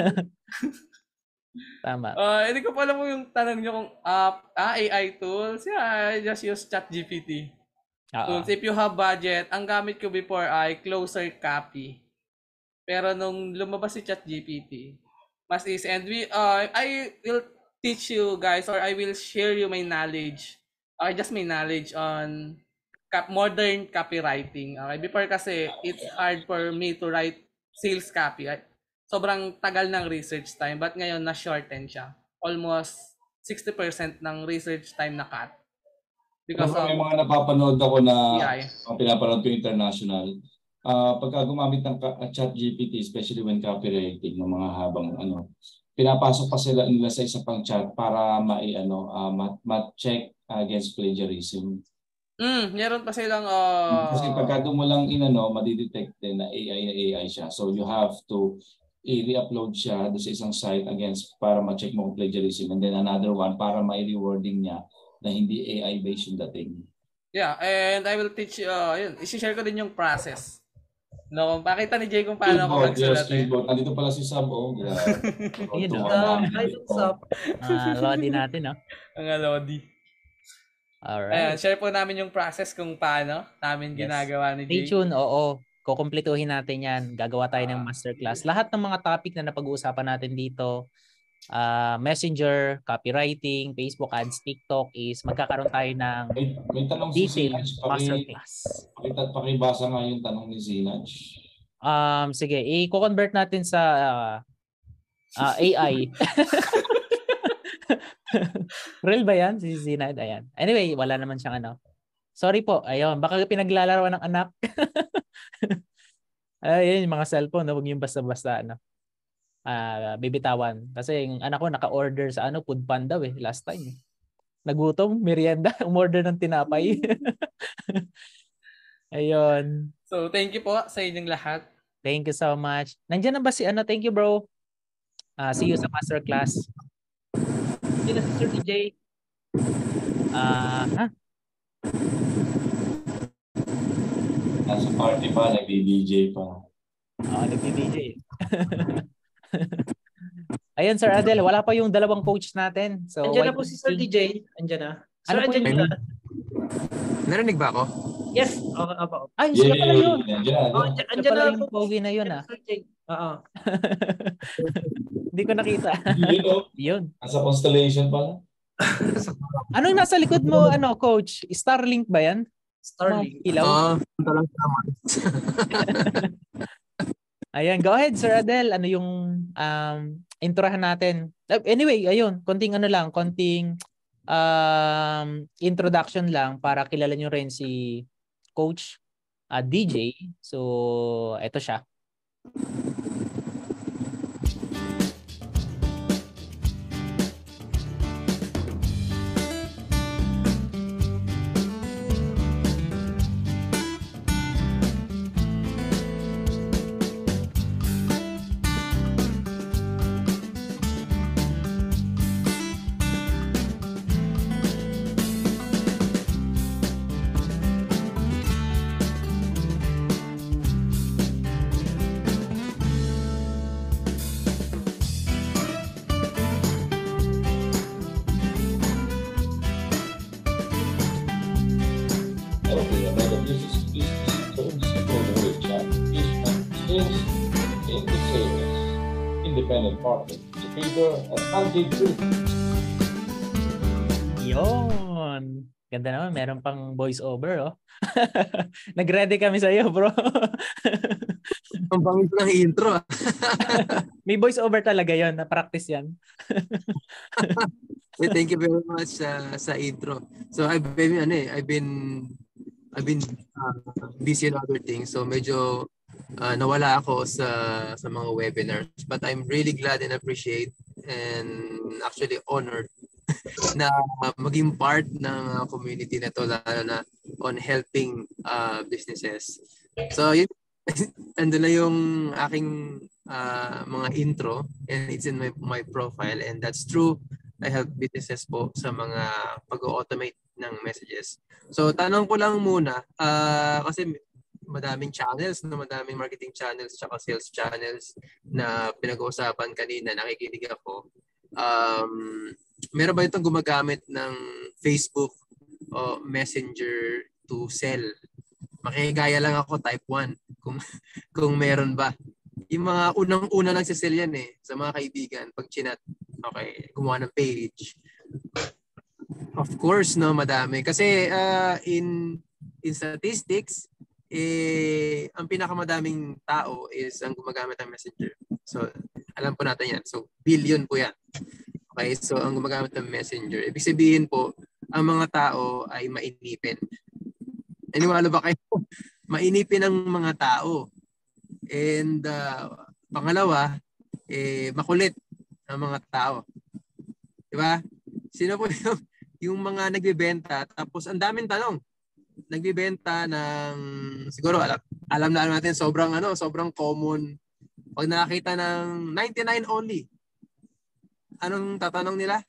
Tama. Hindi ko pa alam mo yung tanong nyo kung AI tools. Yeah, I just use ChatGPT. Tools. If you have budget, ang gamit ko before ay Closer Copy. Pero nung lumabas si ChatGPT, mas easy. And I will teach you guys or I will share you my knowledge. Just my knowledge on modern copywriting. Okay, before kasi it's hard for me to write sales copy. Sobrang tagal ng research time, but ngayon na-shorten siya. Almost 60% ng research time na cut. Because may mga napapanood ako na pinapanood ko international. Pagka gumamit ng ChatGPT, especially when copywriting ng mga habang pinapasok pa nila sa isa pang chat para ma-check against plagiarism. Meron pa silang kasi pagka doon mo lang madidetect din na AI siya. So you have to i-re-upload siya doon sa isang site against para ma-check mo kung plagiarism, and then another one para ma-rewarding niya na hindi AI-based yung dating. Yeah, and I will teach you, isi-share ko din yung process. No, pakita ni Jay kung paano ako magsulat. Nandito pala si Sab. Lodi natin, no? Ang Lodi. Alright. Share po namin yung process kung paano namin ginagawa ni Jay. Stay tuned, kukumpletuhin natin yan. Gagawa tayo ng masterclass. Lahat ng mga topic na napag-uusapan natin dito, Messenger, copywriting, Facebook ads, TikTok, is magkakaroon tayo ng detailed masterclass. Pakibasa nga yung tanong ni Zinaj. Sige, i-convert natin sa AI. Real ba yan? Si Zinaj, ayan. Anyway, wala naman siyang Sorry po, ayun. Baka pinaglalarawan ng anak. Ayun, yung mga cellphone, huwag yung basta-basta, bibitawan. Kasi yung anak ko naka-order sa Food Panda last time. Nagutom, merienda, umorder ng tinapay. Ayun. So, thank you po sa inyong lahat. Thank you so much. Nandiyan na ba si thank you, bro. See you sa masterclass. Sino si Sir DJ? Nasa party pa, nag-DJ pa. Nag-DJ. Ayun, Sir Adel, wala pa yung dalawang coach natin. So, Andiyan na po si Sir DJ. Andiyan na. Sir, Ano po andiyan yun? na. Narinig ba ako? Yes. Opo. Ay, sila pala yun. Andiyan na. Sila Andiyan pala na yung po. pogi na yun, ah. Sir Jake. Oo. Hindi ko nakita. Dito, Yun. nasa Constellation pala. Anong nasa likod mo, coach? Starlink ba yan? Starlink. Ilaw? Oo, punta lang tama. Ayan, go ahead, Sir Adel. Ano yung introhan natin? Anyway, ayun, konting introduction lang para kilala nyo rin si Coach DJ. So, eto siya. Independent partner, Peter at Angie Group. Yun. Ganda naman, meron pang voice over, oh. Nag-ready kami sa iyo, bro. Ang pangit ng intro. May voice over talaga yon, na-practice yan. Thank you very much sa intro. So I've been busy in other things. So medyo nawala ako sa mga webinars, but I'm really glad and appreciate and actually honored na maging part ng community na to, lalo na on helping businesses. So yun, andun na yung aking mga intro, and it's in my profile, and that's true. I help businesses po sa mga pag-automate ng messages. So tanong ko lang muna, kasi madaming channels, madaming marketing channels tsaka sales channels na pinag-uusapan kanina, nakikinig ako. Meron ba itong gumagamit ng Facebook o Messenger to sell? Makikigaya lang ako, type 1 kung meron ba. Yung mga unang-una nagsisell yan sa mga kaibigan pag chinat. Okay, gumawa ng page. Of course, no, madami. Kasi in statistics, ang pinakamadaming tao is ang gumagamit ng Messenger. So, alam po natin yan. So, billion po yan. Okay, so ang gumagamit ng Messenger. Ibig sabihin po, ang mga tao ay mainipin. Naniwala ba kayo? Mainipin ang mga tao. And pangalawa, makulit ang mga tao. Diba? Sino po yung mga nagbibenta, tapos ang daming tanong. Nagbibenta ng, siguro alam na natin, sobrang common. Pag nakakita ng 99 only, anong tatanong nila?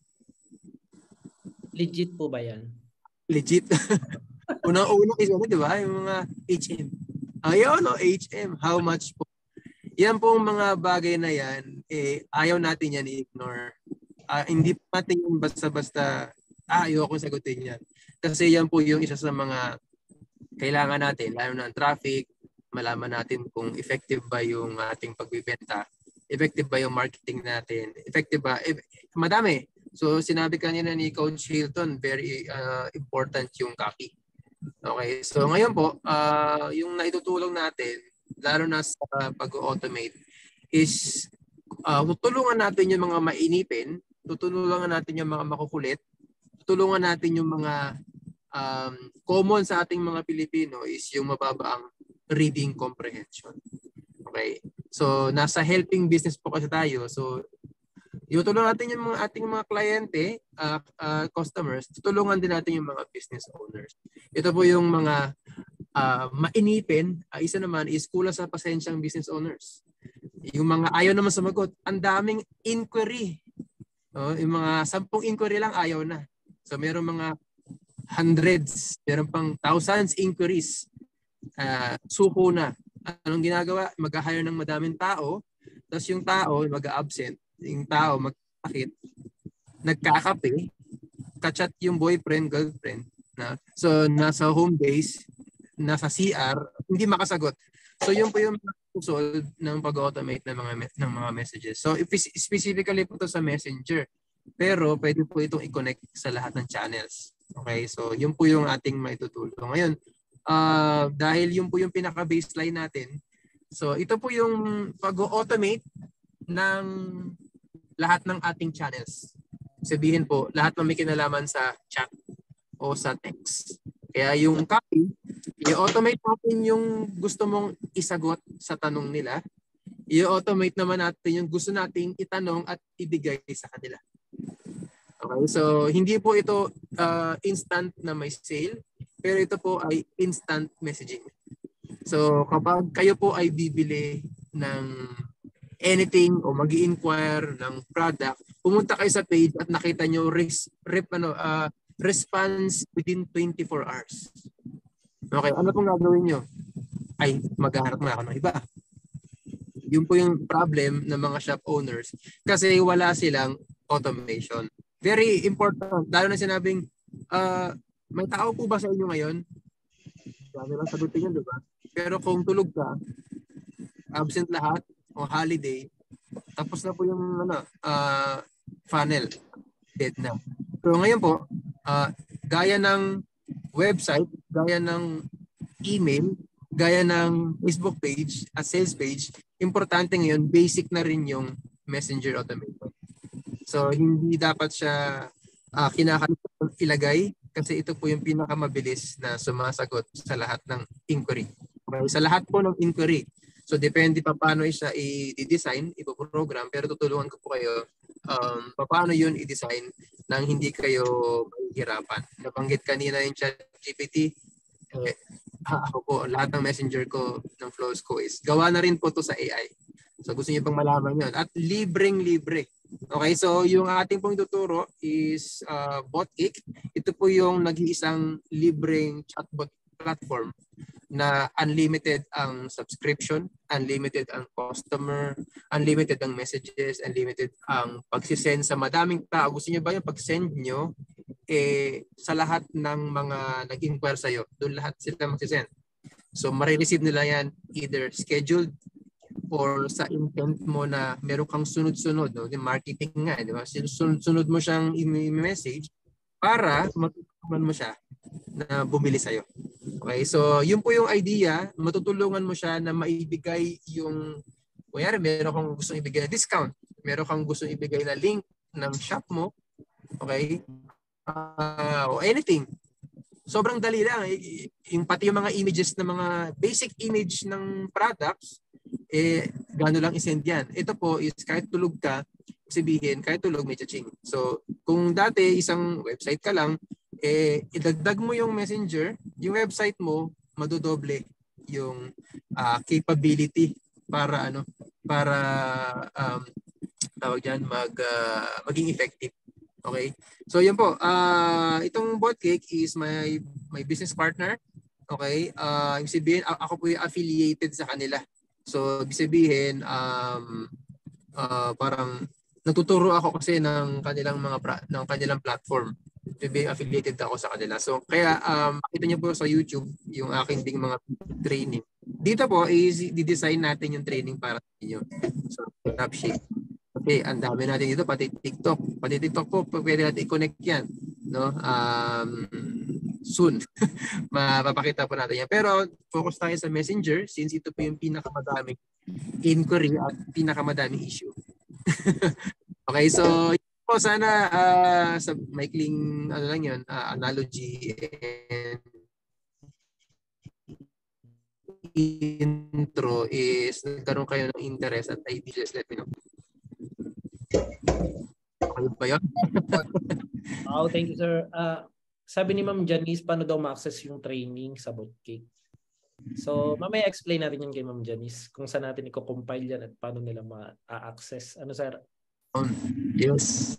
Legit po ba yan? Legit. Unang-unang is di ba? Yung mga HM. Ayun, HM. How much po? Yan po mga bagay na yan, ayaw natin yan i-ignore. Hindi natin yung basta-basta, ayoko sagutin yan. Kasi yan po yung isa sa mga kailangan natin, lalo na ang traffic, malaman natin kung effective ba yung ating pagbibenta, effective ba yung marketing natin, effective ba, madami. So sinabi kanina ni Coach Hilton, very important yung copy. Okay, so ngayon po, yung naitutulong natin, lalo na sa pag-automate, is tutulungan natin yung mga mainipin, tutulungan natin yung mga makukulit, tutulungan natin yung mga common sa ating mga Pilipino is yung mababaang reading comprehension. Okay, so nasa helping business po kasi tayo, so tutulungan natin yung mga ating mga kliyente, customers, tutulungan din natin yung mga business owners. Ito po yung mga mainipin, isa naman is kulang sa pasensyang business owners. Yung mga ayaw naman sumagot, ang daming inquiry. Yung mga 10 inquiry lang ayaw na. So meron mga hundreds, meron pang thousands inquiries. suko na. Anong ginagawa? Mag-hire ng madaming tao, tapos yung tao mag-absent, yung tao magkakit, nagkakape, kachat yung boyfriend, girlfriend. So nasa home base, nasa CR, hindi makasagot. So yun po yung solve ng pag-automate ng mga messages. So specifically po to sa Messenger. Pero pwede po itong i-connect sa lahat ng channels. Okay? So yun po yung ating maitutulong. Ngayon, dahil yun po yung pinaka-baseline natin. So ito po yung pag-automate ng lahat ng ating channels. Sabihin po, lahat ng may kinalaman sa chat o sa text. Kaya yung copy, i-automate natin yung gusto mong isagot sa tanong nila. I-automate naman natin yung gusto nating itanong at ibigay sa kanila. Okay, so hindi po ito instant na may sale, pero ito po ay instant messaging. So kapag kayo po ay bibili ng anything o mag-i-inquire ng product, pumunta kayo sa page at nakita nyo response within 24 hours. Okay, ano pong gagawin nyo? Ay, maghahanap na ako ng iba. Yun po yung problem ng mga shop owners kasi wala silang automation. Very important. Lalo na sinabing, may tao po ba sa inyo ngayon? Sabi lang sagutin yun, diba? Pero kung tulog ka, absent lahat, o holiday, tapos na po yung funnel. Dead na. So ngayon po, gaya ng website, gaya ng email, gaya ng Facebook page at sales page, importante ngayon, basic na rin yung Messenger automation. So hindi dapat siya kinakalimutan ilagay kasi ito po yung pinakamabilis na sumasagot sa lahat ng inquiry. Okay? Sa lahat po ng inquiry. So depende pa paano siya i-design, ipoprogram, pero tutulungan ko po kayo paano yun i-design nang hindi kayo mahihirapan. Nabanggit kanina yung ChatGPT, ako po, lahat ng messenger ko, ng flows ko is gawa na rin po to sa AI. So gusto niyo pang malaman yun. At libreng-libre. Okay, so yung ating pong tuturo is BotCake. Ito po yung nag-iisang libreng chatbot platform na unlimited ang subscription, unlimited ang customer, unlimited ang messages, unlimited ang pagsisend sa madaming tao. Gusto niyo ba yung pag-send nyo sa lahat ng mga nag-inquire sa'yo? Doon lahat sila magsisend. So marireceive nila yan either scheduled or sa intent mo na meron kang sunod-sunod. No? Yung marketing nga, di ba? Sunod mo siyang i-message para matutulungan mo siya na bumili sa'yo. Okay, so yun po yung idea, matutulungan mo siya na maibigay yung, kaya meron kang gustong ibigay na discount, meron kang gustong ibigay na link ng shop mo, okay, o anything. Sobrang dali lang, pati yung mga images na mga basic image ng products, gano'n lang isend yan. Ito po is kahit tulog ka, sabihin, kahit tulog may cha-ching. So kung dati isang website ka lang, idagdag mo yung messenger, yung website mo, madodoble yung capability para tawag diyan maging effective. Okay? So yun po, itong BotCake is my business partner. Okay? Ibig sabihin, ako po yung affiliated sa kanila. So ibig sabihin, parang natuturo ako kasi ng kanilang ng kanilang platform. Being affiliated ako sa kanila. So kaya makita niyo po sa YouTube yung aking ding mga training. Dito po is di-design natin yung training para sa inyo. So Dropship. Okay, ang dami natin dito pati TikTok. Pati TikTok po pwede natin i-connect yan, no? Soon. Mapapakita po natin yan. Pero focus tayo sa Messenger since ito po yung pinakamadaming inquiry at pinakamadaming issue. Okay, so po sana sa maikling lang yun, analogy and intro is nagkaroon kayo ng interest at ideas, let me know. Okay ba yun? Oh, thank you, sir. Sabi ni Ma'am Janice, paano daw ma-access yung training sa BotCake? So, mamaya explain natin yun kay Ma'am Janice kung saan natin i-compile yan at paano nila ma-access. Ano, sir? Yes.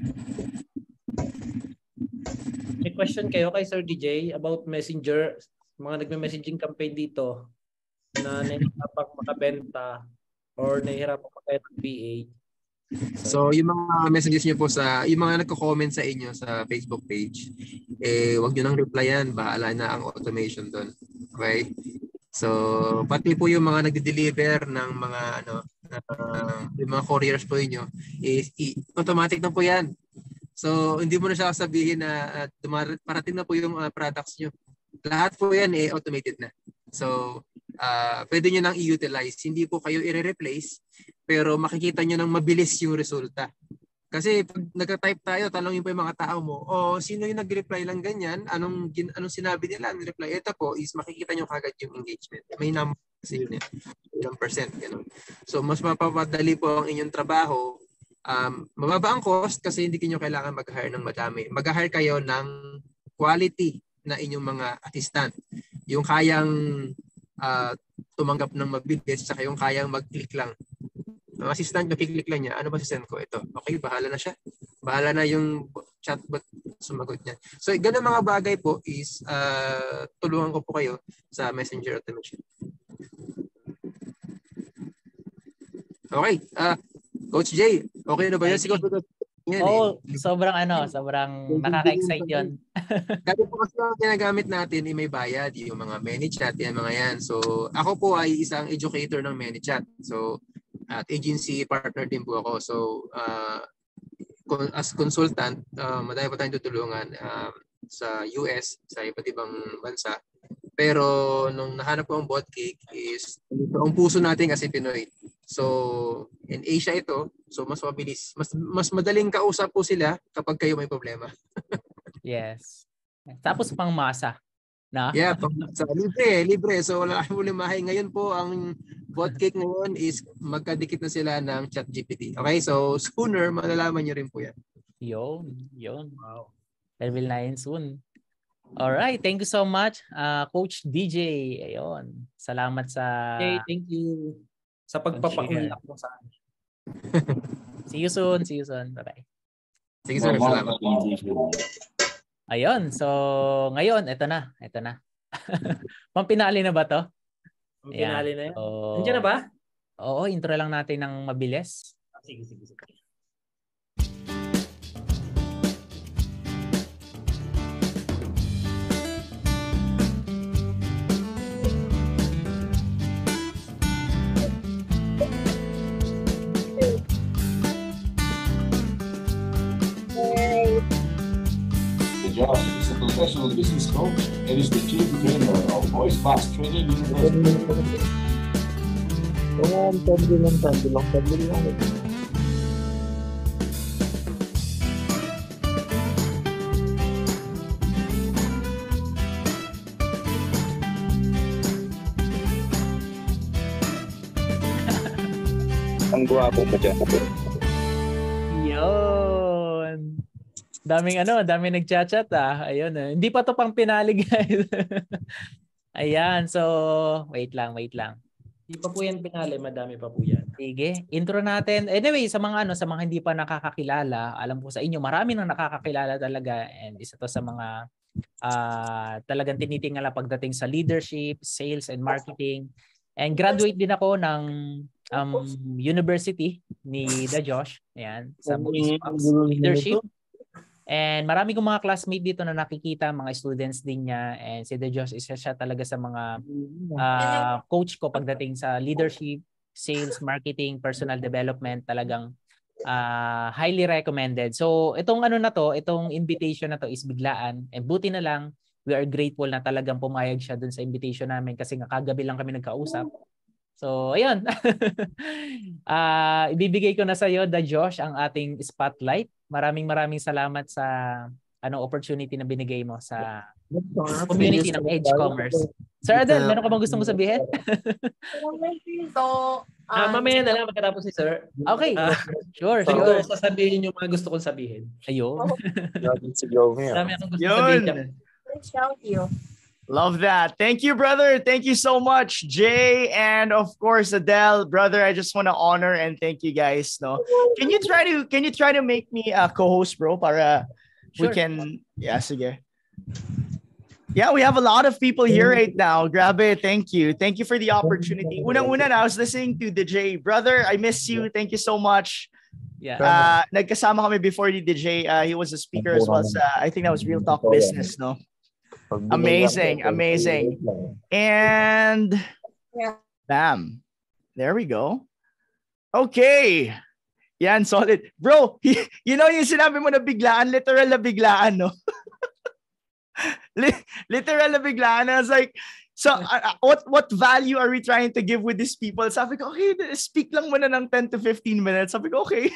May question kayo kay Sir DJ about Messenger. mga nagme-messaging campaign dito na nahihirapang makabenta or nahihirapang makaya ng PA. So, yung mga messages nyo po yung mga nagko-comment sa inyo sa Facebook page, wag nyo nang replyan, bahala na ang automation doon. Okay? So, pati po yung mga nagde-deliver ng mga yung mga couriers po inyo, automatic na po yan. So, hindi mo na siya sabihin na parating na po yung products nyo. Lahat po yan automated na. So, pwede nyo nang i-utilize. Hindi po kayo i-replace, pero makikita nyo nang mabilis yung resulta. Kasi pag nagka-type tayo, talongin po yung mga tao mo, sino yung nag-reply lang ganyan? Anong sinabi nila? Ang reply, ito po is makikita nyo kagad yung engagement. May number kasi yun ilang percent. Ganun. So, mas mapapadali po ang inyong trabaho. Mababa ang cost kasi hindi kinyo kailangan mag-hire ng madami. Mag-hire kayo ng quality na inyong mga assistant. Yung kayang tumanggap ng mabilis, saka yung kayang mag-click lang. Ang assistant, nakiklik lang niya, ano ba sisend ko? Ito. Okay, bahala na siya. Bahala na yung chatbot sumagot niya. So, ganun mga bagay po is tulungan ko po kayo sa Messenger automation. Okay. Coach Jay, okay na ba yan? Siguro sobrang nakaka-excite yun. Kasi po kasi ang ginagamit natin may bayad, yung mga ManyChat, yan mga yan. So, ako po ay isang educator ng ManyChat. So, at agency partner din po ako. So, as consultant, madami pa tayong tutulungan sa US, sa iba't ibang bansa. Pero nung nahanap ko ang Botcake is ang puso natin kasi Pinoy. So, in Asia ito, so mas mabilis. Mas madaling kausap po sila kapag kayo may problema. Yes. Tapos pang masa. Na? Yeah, libre. So, wala kayong ulimahay. Ngayon po, ang Botcake ngayon is magkadikit na sila ng ChatGPT. Okay, so sooner, malalaman nyo rin po yan. Yun. Wow. Level 9 soon. Alright, thank you so much, Coach DJ. Ayun, salamat sa... Okay, thank you sa pagpapaunlak mo sa akin. See you soon. Bye-bye. Sige sir, salamat. Ayun, so ngayon, ito na. Pampinali na ba to? Pinali na yan. So, nandiyan na ba? Oo, intro lang natin ng mabilis. Sige. Josh is a professional business coach and is the chief trainer of Voice Box Training University. Tabi lang. Ang guwapo mo dyan. Yun. Daming nagchat-chat Ayun. Hindi pa to pang pinali, guys. Ayan, so wait lang. Hindi pa po yan pinali, madami pa po yan. Sige, intro natin. Anyway, sa mga hindi pa nakakakilala, alam ko sa inyo, marami nang nakakakilala talaga, and isa to sa mga talagang tinitingala pagdating sa leadership, sales, and marketing. And graduate din ako ng university ni The Josh. Ayan, sa Voice Box Leadership. And marami kong mga classmate dito na nakikita, mga students din niya. And si The Josh, isa siya talaga sa mga coach ko pagdating sa leadership, sales, marketing, personal development. Talagang highly recommended. So itong itong invitation na to is biglaan. And buti na lang, we are grateful na talagang pumayag siya dun sa invitation namin kasi nga kagabi lang kami nagkausap. So ayun. Ibibigay ko na sa iyo, The Josh, ang ating spotlight. Maraming salamat sa opportunity na binigay mo sa community ng Edge Commerce. Sir Adel, meron ka bang gustong sabihin? Mamaya na lang pagkatapos ni Sir. Okay. Sure. Sasabihin yung mga gusto kong sabihin. Ayun. Marami akong gusto sabihin. Shout you. Love that. Thank you, brother. Thank you so much, Jay, and of course Adele, brother. I just want to honor and thank you guys. No, can you try to make me a co-host, bro? Para we can, yeah, sige. Yeah, we have a lot of people here right now. Grabe, thank you. Thank you for the opportunity. Unang-una na, I was listening to DJ. Brother, I miss you. Thank you so much. Yeah. Nagkasama kami before ni DJ. He was a speaker as well. I think that was Real Talk Business, no? Amazing, amazing. And bam. There we go. Okay. Yan, solid. Bro, you know yung sinabi mo na biglaan, literal na biglaan, no? Literal na biglaan. I was like, so what value are we trying to give with these people? Sabi ko, okay, speak lang muna ng 10 to 15 minutes. Sabi ko, okay.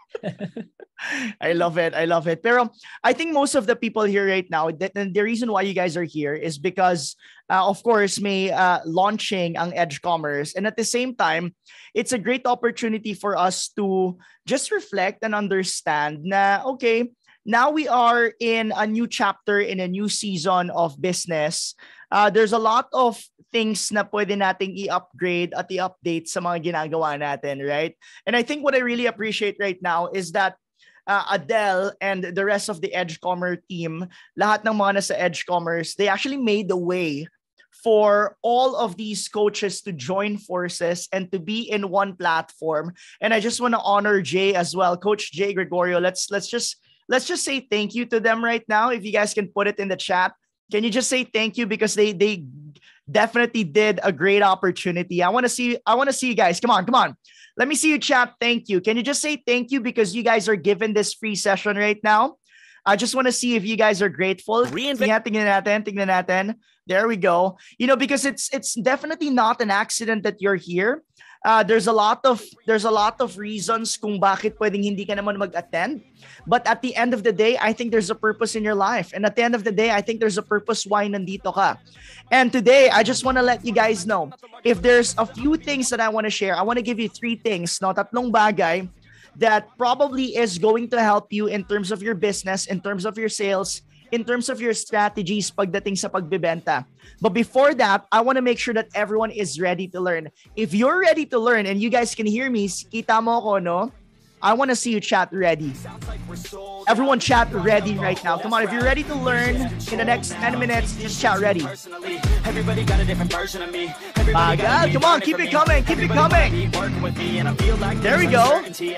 I love it. I love it. Pero I think most of the people here right now, the reason why you guys are here is because, of course, may launching ang Edge Commerce. And at the same time, it's a great opportunity for us to just reflect and understand na, okay, now we are in a new chapter, in a new season of business. There's a lot of things na pwede nating i-upgrade at i-update sa mga ginagawa natin, right? And I think what I really appreciate right now is that Adele and the rest of the Edge Commerce team, lahat ng mga nasa Edge Commerce, they actually made the way for all of these coaches to join forces and to be in one platform. And I just want to honor Jay as well, Coach Jay Gregorio. Let's just say thank you to them right now. If you guys can put it in the chat, can you just say thank you, because they definitely did a great opportunity. I want to see you guys. Come on. Let me see you chat. Thank you. Can you just say thank you because you guys are given this free session right now? I just want to see if you guys are grateful. Tingnan natin. There we go. You know, because it's definitely not an accident that you're here. There's a lot of reasons kung bakit pwedeng hindi ka naman mag-attend. But at the end of the day, I think there's a purpose in your life. And at the end of the day, I think there's a purpose why nandito ka. And today, I just want to let you guys know, if there's a few things that I want to share, I want to give you 3 things, no? Tatlong bagay that probably is going to help you in terms of your business, in terms of your sales, in terms of your strategies pagdating sa pagbebenta. But before that, I want to make sure that everyone is ready to learn. If you're ready to learn and you guys can hear me, kita mo ko, no? I want to see you chat ready. Everyone chat ready right now. Come on, if you're ready to learn in the next 10 minutes, just chat ready. Everybody got a different version of me. My God, come on, keep it coming. There we go.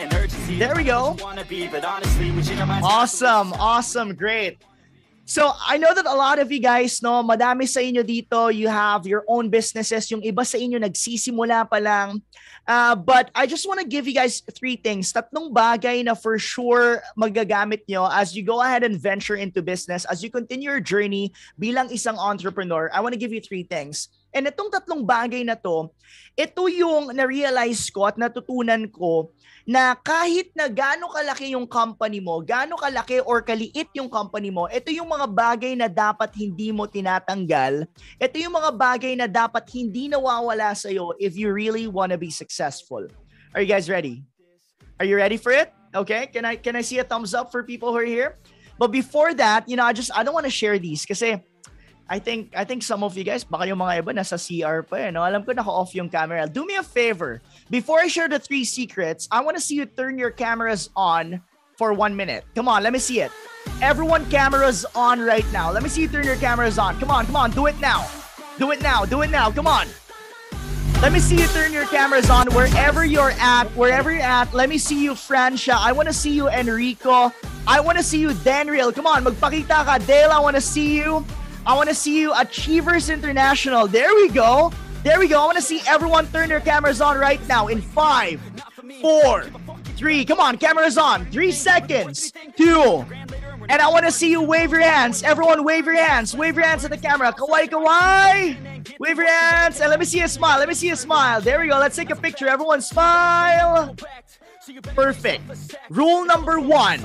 Awesome, great. So, I know that a lot of you guys, no, madami sa inyo dito, you have your own businesses. Yung iba sa inyo nagsisimula pa lang. But I just want to give you guys 3 things. Tatlong bagay na for sure magagamit nyo as you go ahead and venture into business, as you continue your journey bilang isang entrepreneur. I want to give you 3 things. And itong tatlong bagay na to, ito yung na-realize ko at natutunan ko na kahit na gaano kalaki yung company mo, gaano kalaki or kaliit yung company mo, ito yung mga bagay na dapat hindi mo tinatanggal. Ito yung mga bagay na dapat hindi nawawala sa'yo if you really want to be successful. Are you guys ready? Are you ready for it? Okay, can I see a thumbs up for people who are here? But before that, you know, I don't want to share these kasi I think some of you guys, baka yung mga iba nasa CR pa eh, no? Alam ko naka-off yung camera. Do me a favor. Before I share the 3 secrets, I want to see you turn your cameras on for 1 minute. Come on, let me see it. Everyone, cameras on right now. Let me see you turn your cameras on. Come on. Do it now. Come on. Let me see you turn your cameras on wherever you're at. Let me see you, Francia. I want to see you, Enrico. I want to see you, Daniel. Come on, magpakita ka. Dale, I want to see you. I want to see you, Achievers International. There we go. I want to see everyone turn their cameras on right now in 5, 4, 3. Come on, cameras on. 3 seconds. 2. And I want to see you wave your hands. Everyone wave your hands. Wave your hands at the camera. Kawai. Wave your hands. And let me see a smile. There we go. Let's take a picture. Everyone smile. Perfect. Rule number 1,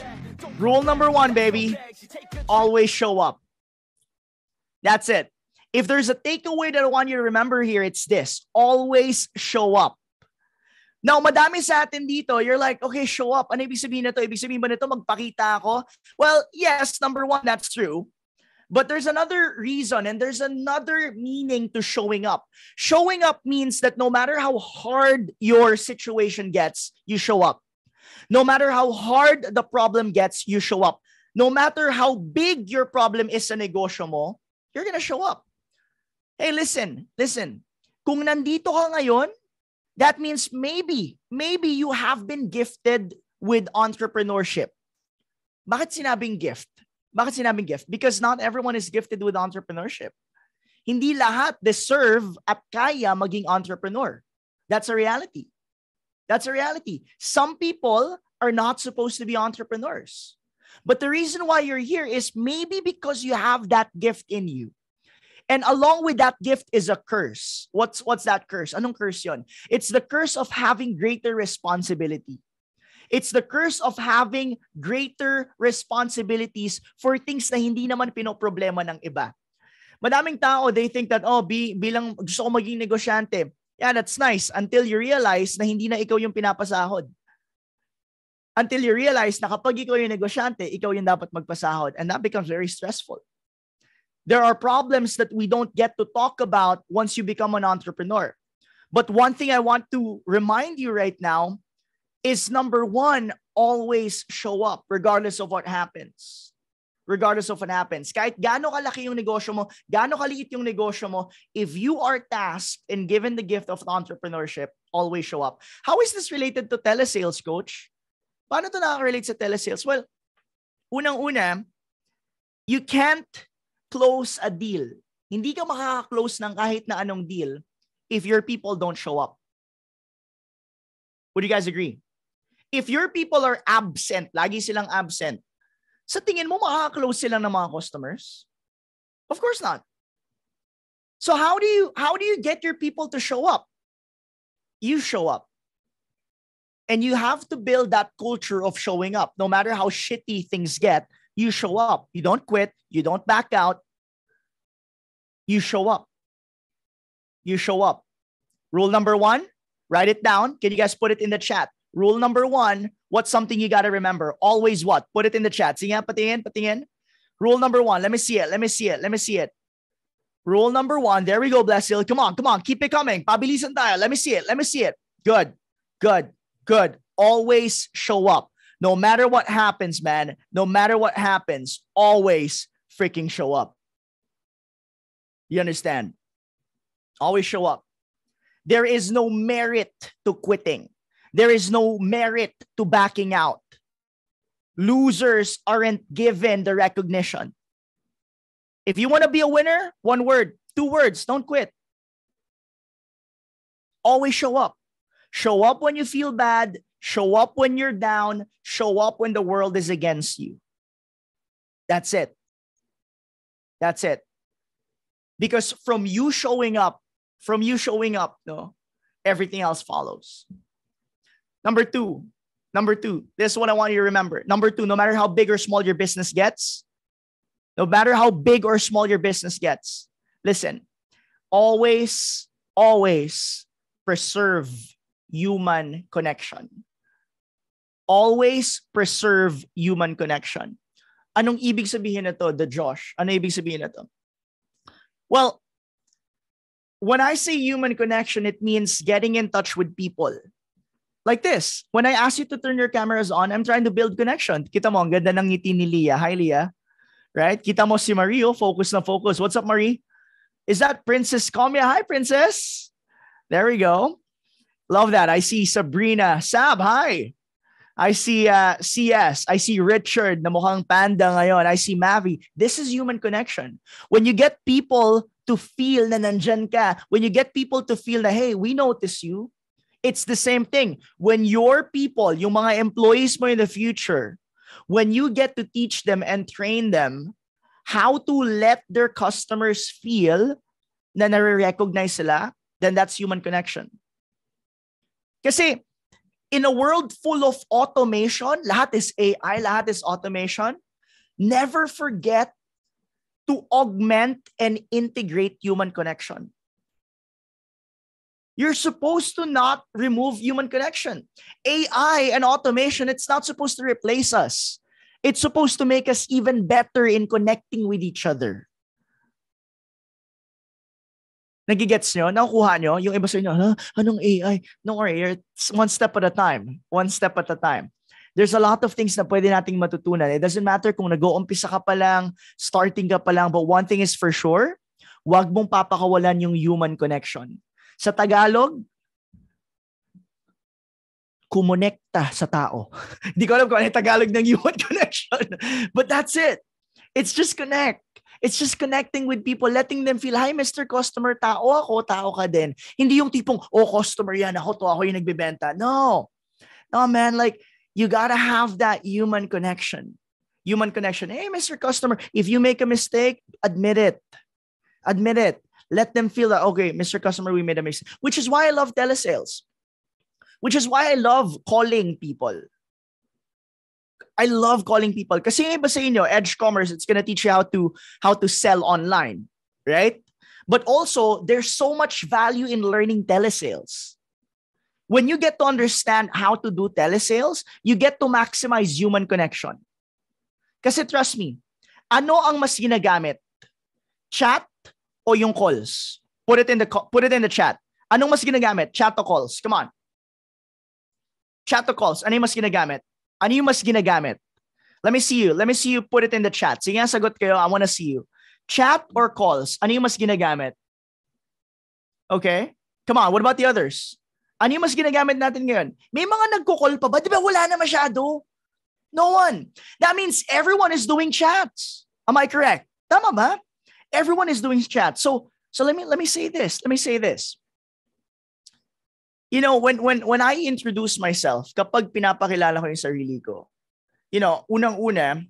baby. Always show up. That's it. If there's a takeaway that I want you to remember here, it's this. Always show up. Now, madami sa atin dito, you're like, okay, show up. Ano ibig sabihin na to? Ibig sabihin ba nito magpakita ako? Well, yes, number 1, that's true. But there's another reason and there's another meaning to showing up. Showing up means that no matter how hard your situation gets, you show up. No matter how hard the problem gets, you show up. No matter how big your problem is sa negosyo mo, You're gonna show up. Hey, listen. Kung nandito ka ngayon, that means maybe you have been gifted with entrepreneurship. Bakit sinabing gift? Because not everyone is gifted with entrepreneurship. Hindi lahat deserve at kaya maging entrepreneur. That's a reality. Some people are not supposed to be entrepreneurs. But the reason why you're here is maybe because you have that gift in you. And along with that gift is a curse. What's that curse? Anong curse yon? It's the curse of having greater responsibility. It's the curse of having greater responsibilities for things na hindi naman pinoproblema ng iba. Madaming tao, they think that, bilang gusto ko maging negosyante. Yeah, that's nice until you realize na hindi na ikaw yung pinapasahod. Until you realize na kapag ikaw yung negosyante, ikaw yung dapat magpasahod. And that becomes very stressful. There are problems that we don't get to talk about once you become an entrepreneur. But one thing I want to remind you right now is number one, always show up regardless of what happens. Kahit gaano kalaki yung negosyo mo, gaano kaliit yung negosyo mo, if you are tasked and given the gift of entrepreneurship, always show up. How is this related to telesales, coach? Paano ito nakaka-relate sa telesales? Well, unang-una, you can't close a deal. Hindi ka makaka-close ng kahit na anong deal if your people don't show up. Would you guys agree? If your people are absent, lagi silang absent, sa tingin mo makaka-close sila ng mga customers? Of course not. So how do you get your people to show up? You show up. And you have to build that culture of showing up. No matter how shitty things get, you show up. You don't quit. You don't back out. You show up. Rule number 1, write it down. Can you guys put it in the chat? Rule number 1, what's something you got to remember? Always what? Put it in the chat. Sige, patingin. Rule number 1. Let me see it. Rule number 1. There we go, Blessil. Come on. Keep it coming. Pabilisan tayo. Let me see it. Good. Always show up. No matter what happens, man. No matter what happens, always freaking show up. You understand? Always show up. There is no merit to quitting. There is no merit to backing out. Losers aren't given the recognition. If you want to be a winner, 1 word, 2 words, don't quit. Always show up. Show up when you feel bad. Show up when you're down. Show up when the world is against you. That's it. Because from you showing up, no, everything else follows. Number two, this is what I want you to remember. Number 2, no matter how big or small your business gets, listen, always preserve human connection. Always preserve human connection. Anong ibig sabihin nito, the Josh? Ano ibig sabihin nito? Well, when I say human connection, it means getting in touch with people. Like this. When I ask you to turn your cameras on, I'm trying to build connection. Kita mo, ang ganda ng ngiti ni Leah. Hi, Leah. Right? Kita mo si Marie, focus na focus. What's up, Marie? Is that Princess Comia? Hi, Princess. There we go. Love that. I see Sabrina. Sab, hi. I see CS. I see Richard na mukhang panda ngayon. I see Mavi. This is human connection. When you get people to feel na nandyan ka, when you get people to feel na, hey, we notice you, it's the same thing. When your people, yung mga employees mo in the future, when you get to teach them and train them how to let their customers feel na nare-recognize sila, then that's human connection. Kasi in a world full of automation, lahat is AI, lahat is automation, never forget to augment and integrate human connection. You're supposed to not remove human connection. AI and automation, it's not supposed to replace us. It's supposed to make us even better in connecting with each other. Nagigets nyo? Nakukuha nyo? Yung iba sa inyo, anong AI? No worry, it's one step at a time. There's a lot of things na pwede nating matutunan. It doesn't matter kung nag-uumpisa ka pa lang, starting ka pa lang, but one thing is for sure, wag mong papakawalan yung human connection. Sa Tagalog, kumonekta sa tao. Hindi ko alam kung ano yung Tagalog ng human connection. But that's it. It's just connect. It's just connecting with people, letting them feel, hi, Mr. Customer, tao ako, tao ka din. Hindi yung tipong, customer yan, ako yung nagbibenta. No, man, like, you gotta have that human connection. Human connection. Hey, Mr. Customer, if you make a mistake, admit it. Admit it. Let them feel that, okay, Mr. Customer, we made a mistake. Which is why I love telesales. Which is why I love calling people. I love calling people. Kasi yung iba sa inyo, Edge Commerce, it's gonna teach you how to sell online, right? But also, there's so much value in learning telesales. When you get to understand how to do telesales, you get to maximize human connection. Kasi trust me, ano ang mas ginagamit? Chat o yung calls? Put it in the chat. Anong mas ginagamit? Chat o calls? Come on. Chat o calls? Ano yung mas ginagamit? Ano yung mas ginagamit? Let me see you. Let me see you put it in the chat. Sige nga, sagot kayo. I wanna see you. Chat or calls? Ano yung mas ginagamit? Okay? Come on, what about the others? Ano yung mas ginagamit natin ngayon? May mga nagko-call pa ba? Di ba wala na masyado? No one. That means everyone is doing chats. Am I correct? Tama ba? Everyone is doing chats. So let me say this. Let me say this. You know, when I introduce myself, kapag pinapakilala ko yung sarili ko, you know, unang-una,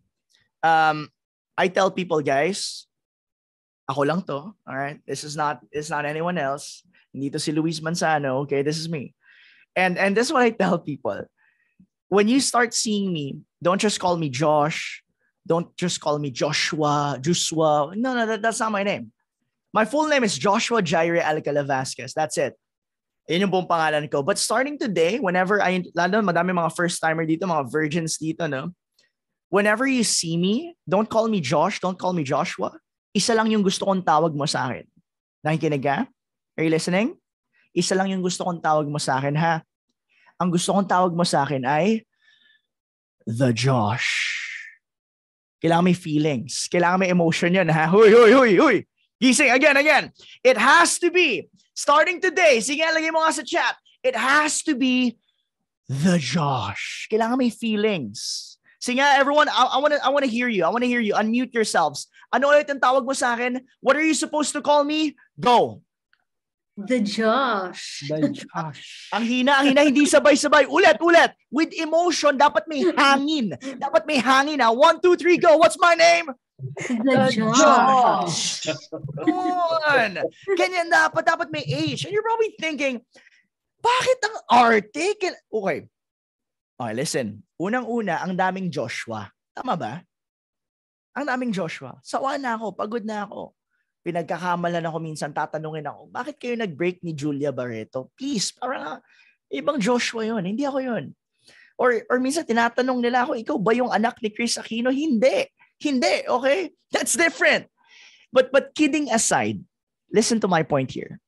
I tell people, guys, ako lang to, all right? It's not anyone else. Hindi to si Luis Manzano, okay? This is me. And this is what I tell people. When you start seeing me, don't just call me Josh. Don't just call me Joshua. No, that's not my name. My full name is Joshua Jaire Alcala Vasquez. That's it. Yun yung buong pangalan ko. But starting today, whenever lalo madami mga first-timer dito, mga virgins dito, no? Whenever you see me, don't call me Josh, don't call me Joshua. Isa lang yung gusto kong tawag mo sa akin. Nakikinig ka? Are you listening? Isa lang yung gusto kong tawag mo sa akin, ha? Ang gusto kong tawag mo sa akin ay The Josh. Kailangan may feelings. Kailangan may emotion yun, ha? Huy. Gising, again. It has to be. Starting today, sige, lagay mo nga sa chat. It has to be The Josh. Kailangan may feelings. Sige, everyone, I want to hear you. I want to hear you. Unmute yourselves. Ano ulit ang tawag mo sa akin? What are you supposed to call me? Go. The Josh. The Josh. Ang hina, hindi sabay-sabay. Ulit. With emotion, dapat may hangin. Dapat may hangin, ha? 1, 2, 3, go. What's my name? The Josh. Good. Ganyan dapat may H. And you're probably thinking, bakit ang arte? Okay, listen. Unang-una, ang daming Joshua. Tama ba? Ang daming Joshua. Sawa na ako, pagod na ako. Pinagkakamalan ako minsan, tatanungin ako, bakit kayo nag-break ni Julia Barreto? Please, parang ibang Joshua yun. Hindi ako yun. Or minsan tinatanong nila ako, ikaw ba yung anak ni Chris Aquino? Hindi, okay? That's different. But kidding aside, listen to my point here.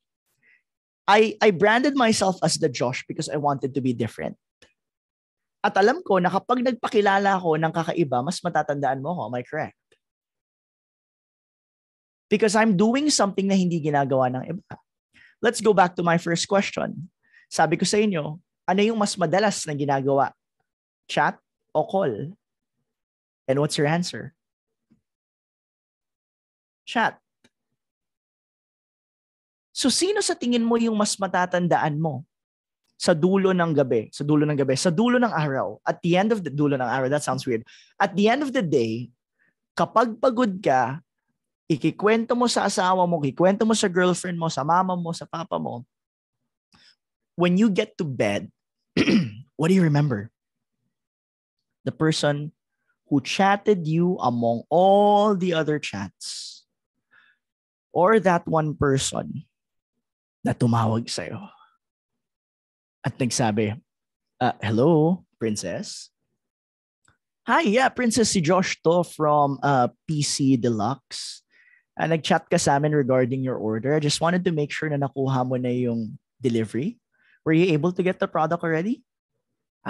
I branded myself as the Josh because I wanted to be different. At alam ko na kapag nagpakilala ako ng kakaiba, mas matatandaan mo ako. Am I correct? Because I'm doing something na hindi ginagawa ng iba. Let's go back to my first question. Sabi ko sa inyo, ano yung mas madalas na ginagawa? Chat o call? And what's your answer? Chat. So sino sa tingin mo yung mas matatandaan mo sa dulo ng gabi, sa dulo ng araw, at the end of the dulo ng araw, that sounds weird. At the end of the day, kapag pagod ka, ikikwento mo sa asawa mo, ikikwento mo sa girlfriend mo, sa mama mo, sa papa mo, when you get to bed, what do you remember? The person who chatted you among all the other chats. Or that one person na tumawag sa'yo at nagsabi, hello, princess? Hi, yeah, princess, si Josh to from PC Deluxe. Nag-chat ka sa amin regarding your order. I just wanted to make sure na nakuha mo na yung delivery. Were you able to get the product already?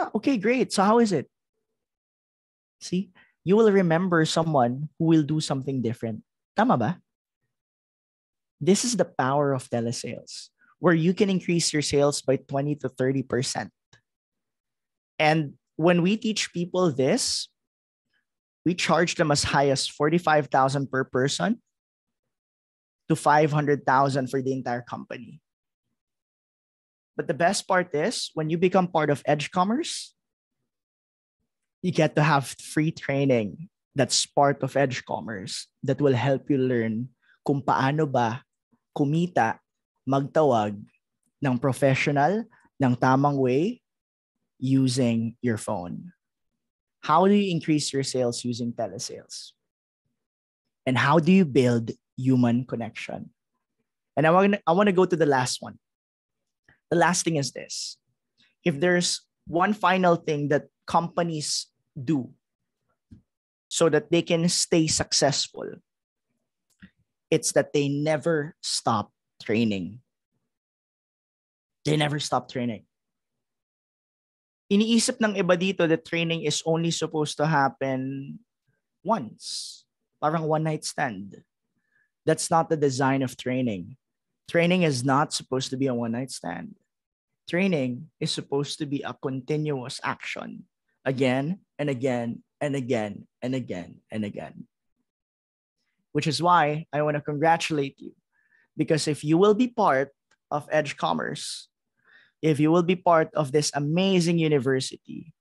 Okay, great. So how is it? See, you will remember someone who will do something different. Tama ba? This is the power of telesales, where you can increase your sales by 20 to 30%. And when we teach people this, we charge them as high as 45,000 per person to 500,000 for the entire company. But the best part is when you become part of EdgeCommerce, you get to have free training that's part of EdgeCommerce that will help you learn kung paano ba kumita, magtawag ng professional, ng tamang way using your phone. How do you increase your sales using telesales? And how do you build human connection? And I want to go to the last one. The last thing is this. If there's one final thing that companies do so that they can stay successful, it's that they never stop training. They never stop training. Iniisip ng iba dito that training is only supposed to happen once. Parang one night stand. That's not the design of training. Training is not supposed to be a one night stand. Training is supposed to be a continuous action. Again and again and again and again and again. Which is why I want to congratulate you. Because if you will be part of EdgeCommerce, if you will be part of this amazing university,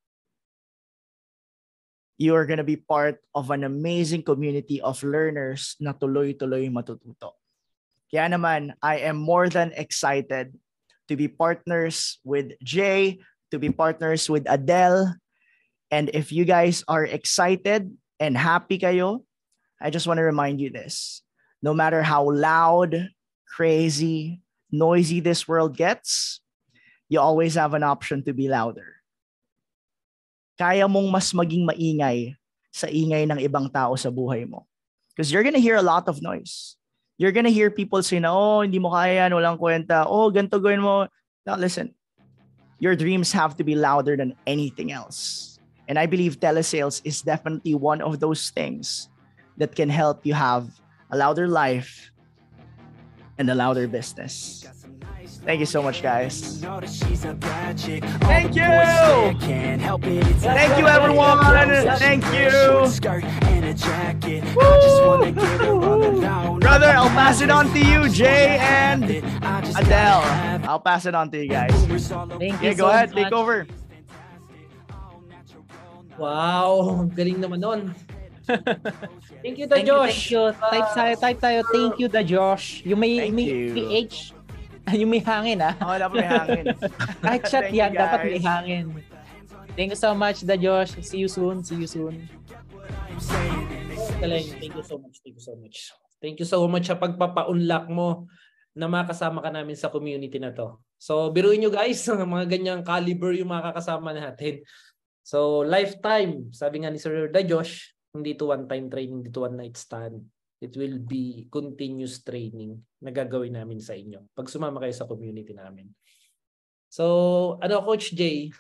you are going to be part of an amazing community of learners na tuloy-tuloy matututo. Kaya naman, I am more than excited to be partners with Jay, to be partners with Adele. And if you guys are excited and happy kayo, I just want to remind you this. No matter how loud, crazy, noisy this world gets, you always have an option to be louder. Kaya mong mas maging maingay sa ingay ng ibang tao sa buhay mo. Because you're gonna hear a lot of noise. You're gonna hear people say na, oh, hindi mo kaya yan, walang kwenta. Oh, ganito gawin mo. Now listen, your dreams have to be louder than anything else. And I believe telesales is definitely one of those things that can help you have a louder life and a louder business. Thank you so much, guys. Thank you! Thank you, everyone! Thank you! Woo! Brother, I'll pass it on to you, Jay and Adele. I'll pass it on to you guys. Thank you. Go ahead, take over. Wow, galing naman nun. Thank you, the Josh. Thank you. Type tayo. Thank you, the Josh. Yung may PH. Yung may hangin, ah. Oo, dapat may hangin. Kahit shot yan, dapat may hangin. Thank you so much, the Josh. See you soon. Thank you so much. Thank you so much sa pagpapa-unlock mo na makasama ka namin sa community na to. So, biruin nyo guys, mga ganyang caliber yung makakasama natin. So, lifetime, sabi nga ni Sir The Josh, hindi to one-time training, hindi to one-night stand. It will be continuous training na gagawin namin sa inyo pag sumama kayo sa community namin. So, Coach Jay?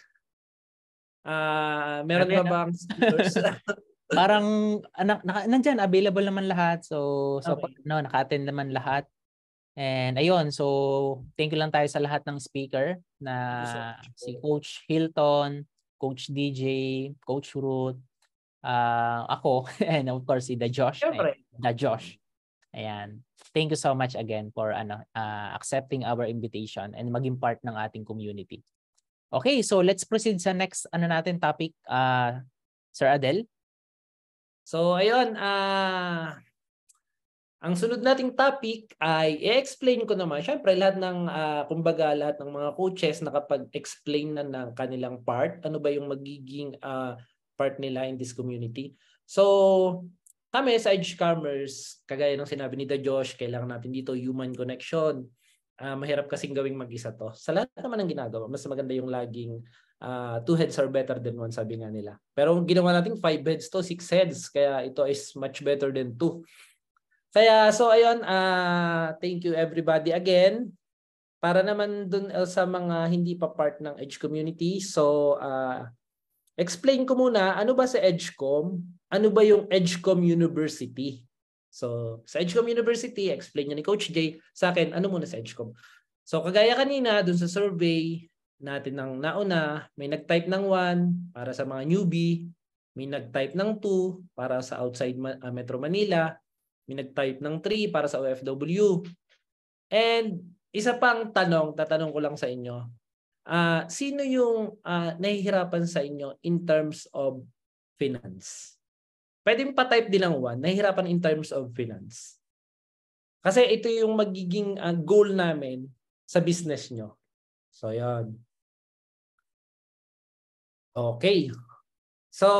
Meron ba bang speakers? Parang nandyan, available naman lahat. So Okay. naka-attend naman lahat. And ayun, so thank you lang tayo sa lahat ng speaker na si Coach Hilton, Coach DJ, Coach Ruth, ako, and of course si The Josh. Siyempre. The Josh. Ayan. Thank you so much again for accepting our invitation and maging part ng ating community. Okay, so let's proceed sa next topic, Sir Adel. So ayun, ang sunod nating topic ay i-explain ko naman. Siyempre lahat ng kumbaga lahat ng mga coaches nakapag-explain na ng kanilang part, ano ba yung magiging part nila in this community. So kami sa EdgeCommerce, kagaya ng sinabi ni The Josh, kailangan natin dito human connection. Mahirap kasing gawing mag-isa to. Sa lahat naman ng ginagawa, mas maganda yung laging 2 heads are better than 1, sabi nga nila. Pero ginawa natin 5 heads to 6 heads, kaya ito is much better than 2. Kaya so ayun, thank you everybody again. Para naman dun sa mga hindi pa part ng Edge community, so explain ko muna, ano ba sa EdgeCom? Ano ba yung EdgeCom University? So, sa EdgeCom University, explain niya ni Coach Jay. Sa akin, ano muna sa EdgeCom? So, kagaya kanina, dun sa survey natin ng nauna, may nag-type ng 1 para sa mga newbie, may nag-type ng 2 para sa outside Metro Manila, may nag-type ng 3 para sa OFW. And isa pang tatanong ko lang sa inyo, sino yung nahihirapan sa inyo in terms of finance? Pwedeng pa-type din ng 1, nahihirapan in terms of finance. Kasi ito yung magiging goal namin sa business nyo. So, yan. Okay. So,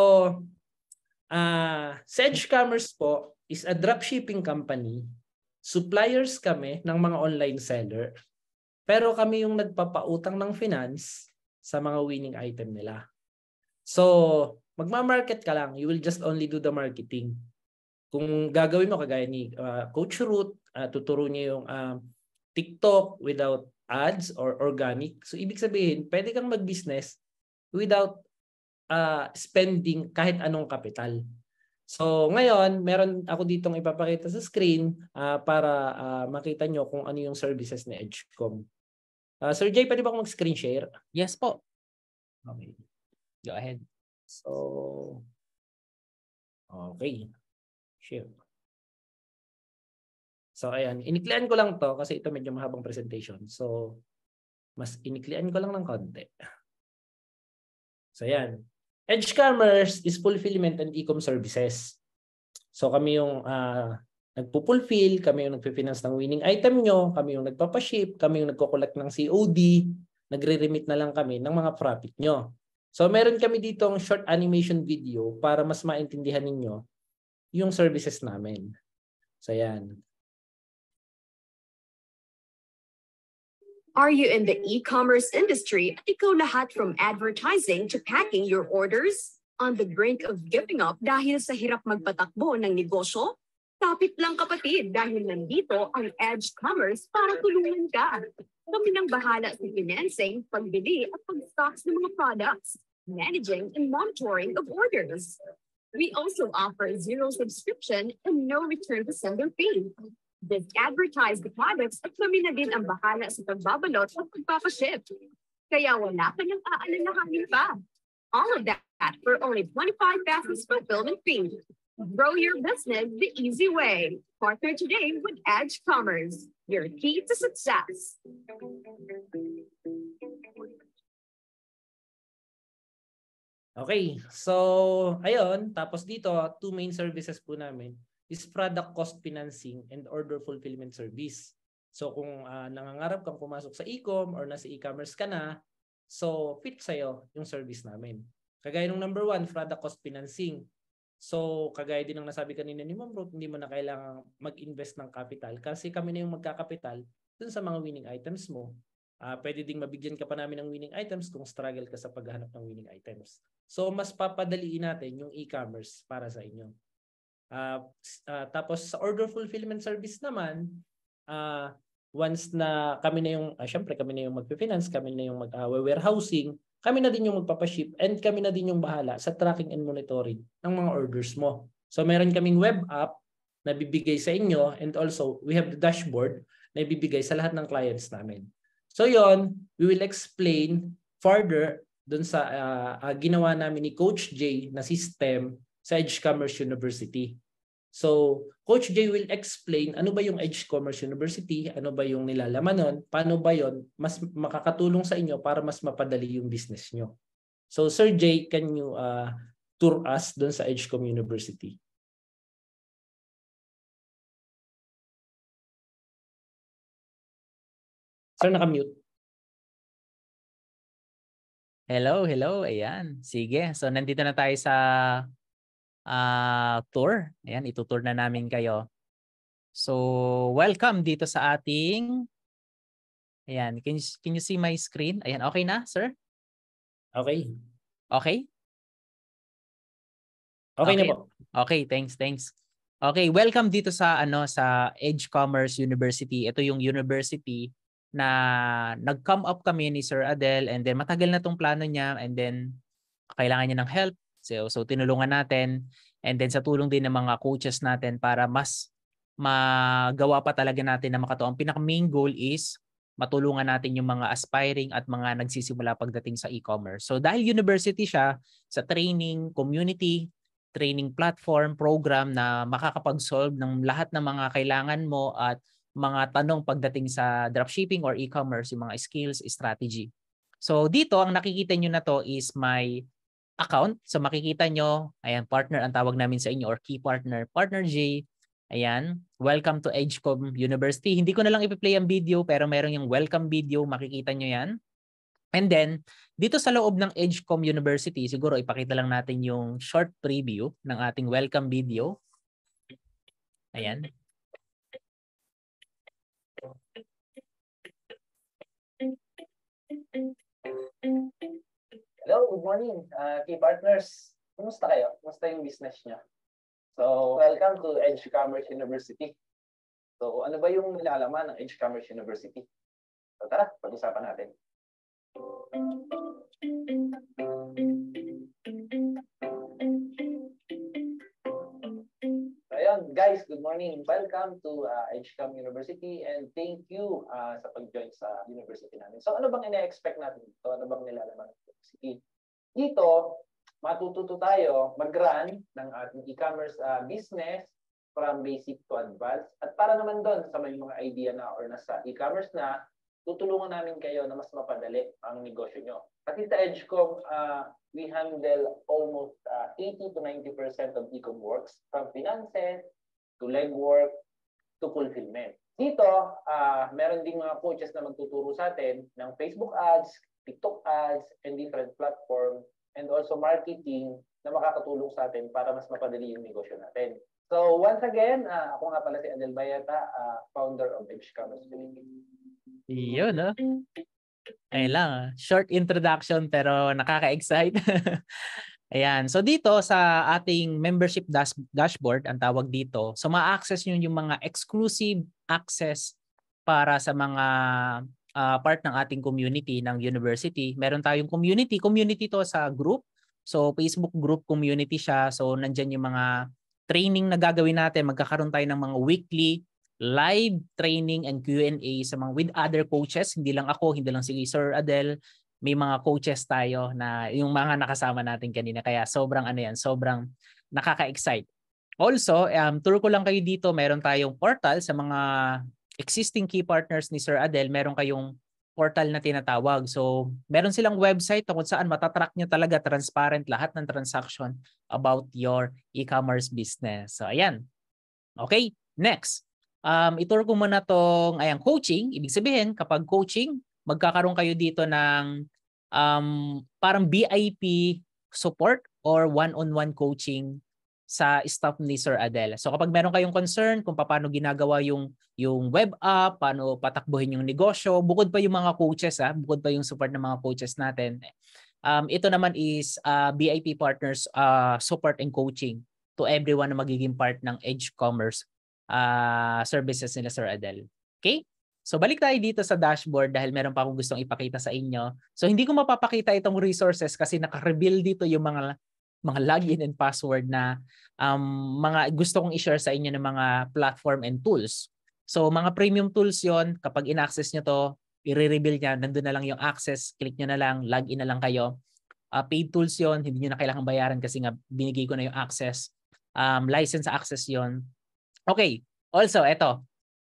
Sedge Commerce po is a dropshipping company. Suppliers kami ng mga online seller. Pero kami yung nagpapautang ng finance sa mga winning item nila. So, magma-market ka lang. You will just only do the marketing. Kung gagawin mo kagaya ni Coach Ruth, tuturo niya yung TikTok without ads or organic. So, ibig sabihin, pwede kang mag-business without spending kahit anong kapital. So, ngayon, meron ako ditong ipapakita sa screen para makita nyo kung ano yung services ni EdgeCom. Sir Jay, pwede ba akong mag-screen share? Yes po. Okay. Go ahead. So, okay. Share. So, ayan. Iniklian ko lang to kasi ito medyo mahabang presentation. So, mas iniklian ko lang ng konti. So, ayan. Edge Commerce is fulfillment and e-com services. So, kami yung nagpo-fulfill, kami yung nagpe-finance ng winning item nyo, kami yung nagpapaship, kami yung nagko-collect ng COD, nagre-remit na lang kami ng mga profit nyo. So, meron kami ditong short animation video para mas maintindihan ninyo yung services namin. So, yan. Are you in the e-commerce industry at ikaw lahat from advertising to packing your orders? On the brink of giving up dahil sa hirap magpatakbo ng negosyo? Kapit lang kapatid dahil nandito ang Edge Commerce para tulungan ka. Kami nang bahala sa financing, pagbili at pag-stocks ng mga products, managing and monitoring of orders. We also offer zero subscription and no return to sender fee. Just advertise the products at kami na din ang bahala sa pagbabalot at pagpapaship. Kaya wala ka nang aalalahanin pa. All of that for only 25 pesos fulfillment fee. Grow your business the easy way. Partner today with Edge Commerce, your key to success. Okay, so ayun, tapos dito, 2 main services po namin is product cost financing and order fulfillment service. So kung nangangarap kang pumasok sa e-com or nasa e-commerce ka na, so fit sa'yo yung service namin. Kagaya ng number 1, product cost financing. So kagaya din ng nasabi kanina ni Ma'am Ruth, hindi mo na kailangang mag-invest ng capital kasi kami na yung magkakapital dun sa mga winning items mo. Pwede ding mabigyan ka pa namin ng winning items kung struggle ka sa paghahanap ng winning items. So mas papadaliin natin yung e-commerce para sa inyo. Tapos sa order fulfillment service naman, once na kami na yung, syempre kami na yung magpe-finance, kami na yung mag-warehousing, kami na din yung magpapaship, and kami na din yung bahala sa tracking and monitoring ng mga orders mo. So meron kaming web app na bibigay sa inyo, and also we have the dashboard na ibibigay sa lahat ng clients namin. So yon, we will explain further dun sa ginawa namin ni Coach Jay na system sa Edge Commerce University. So, Coach Jay will explain ano ba yung Edge Commerce University, ano ba yung nilalaman nun, paano ba yon mas makakatulong sa inyo para mas mapadali yung business nyo. So, Sir Jay, can you tour us dun sa EdgeCom University? Sir, nakamute. Hello. Ayan. Sige. So, nandito na tayo sa tour. Ayan, itutour na namin kayo. So, welcome dito sa ating... Ayan, can you see my screen? Ayan, okay na, sir? Okay. Okay? Okay na po. Okay, thanks. Okay, welcome dito sa sa Edge Commerce University. Ito yung university na nag-come up kami ni Sir Adel, and then matagal na tong plano niya, and then kailangan niya ng help. So tinulungan natin, and then sa tulong din ng mga coaches natin para mas magawa pa talaga natin na makatuwa. Ang pinaka-main goal is matulungan natin yung mga aspiring at mga nagsisimula pagdating sa e-commerce. So dahil university siya, sa training, community, training platform, program na makakapag-solve ng lahat ng mga kailangan mo at mga tanong pagdating sa dropshipping or e-commerce, yung mga skills, strategy. So dito, ang nakikita nyo na to is my account. So makikita nyo, ayan, partner ang tawag namin sa inyo or key partner, Partner J. Ayan, welcome to Edgecom University. Hindi ko na lang ipi-play ang video pero meron yung welcome video, makikita nyo yan. And then, dito sa loob ng Edgecom University, siguro ipakita lang natin yung short preview ng ating welcome video. Ayan. Hello, good morning, key partners. Kumusta kayo? Kumusta yung business niyo? So, welcome to Edgecommerce University. So, ano ba yung nilalaman ng Edgecommerce University? So, tara, pag-usapan natin. So, ayun, guys, good morning. Welcome to Edgecom University and thank you sa pag-join sa university namin. So, ano bang ina-expect natin dito? Ano bang nilalaman ng university? Dito, matututo tayo mag-run ng ating e-commerce business from basic to advanced. At para naman doon sa may mga idea na or nasa e-commerce na, tutulungan namin kayo na mas mapadali ang negosyo nyo. Kasi sa Edgecom, we handle almost 80 to 90% of e-com works from finances to legwork to fulfillment. Dito, meron ding mga coaches na magtuturo sa atin ng Facebook ads, TikTok ads, and different platforms and also marketing na makakatulong sa atin para mas mapadali yung negosyo natin. So once again, ako nga pala si Adel Bayata, founder of Edgecommerce Philippines. Yun, no? Ayun lang. Short introduction pero nakaka-excite. Ayan. So dito sa ating membership dashboard, ang tawag dito, so ma-access nyo yung mga exclusive access para sa mga part ng ating community ng university. Meron tayong community to sa group. So Facebook group community siya. So nandyan yung mga training na gagawin natin. Magkakaroon tayo ng mga weekly live training and Q&A sa mga with other coaches. Hindi lang ako, hindi lang si Sir Adel. May mga coaches tayo na yung mga nakasama natin kanina. Kaya sobrang sobrang nakaka-excite. Also, tour ko lang kayo dito. Meron tayong portal sa mga existing key partners ni Sir Adel, meron kayong portal na tinatawag. So, meron silang website kung saan matatrack nyo talaga transparent lahat ng transaction about your e-commerce business. So, ayan. Okay, next. Itur ko muna tong coaching. Ibig sabihin, kapag coaching, magkakaroon kayo dito ng parang VIP support or one-on-one coaching sa staff ni Sir Adel. So kapag meron kayong concern kung paano ginagawa yung web app, paano patakbuhin yung negosyo, bukod pa yung mga coaches, bukod pa yung support ng mga coaches natin. Ito naman is BIP partners support and coaching to everyone na magiging part ng Edgecommerce services nila Sir Adel. Okay? So balik tayo dito sa dashboard dahil meron pa akong gustong ipakita sa inyo. So hindi ko mapapakita itong resources kasi naka-reveal dito yung mga login and password na mga gusto kong i-share sa inyo ng mga platform and tools. So mga premium tools yon, kapag in-access nyo to, i-reveal niya, nandun na lang yung access, click nyo na lang, login na lang kayo. Paid tools yon, hindi nyo na kailangan bayaran kasi nga binigay ko na yung access. License access yon. Okay, also ito,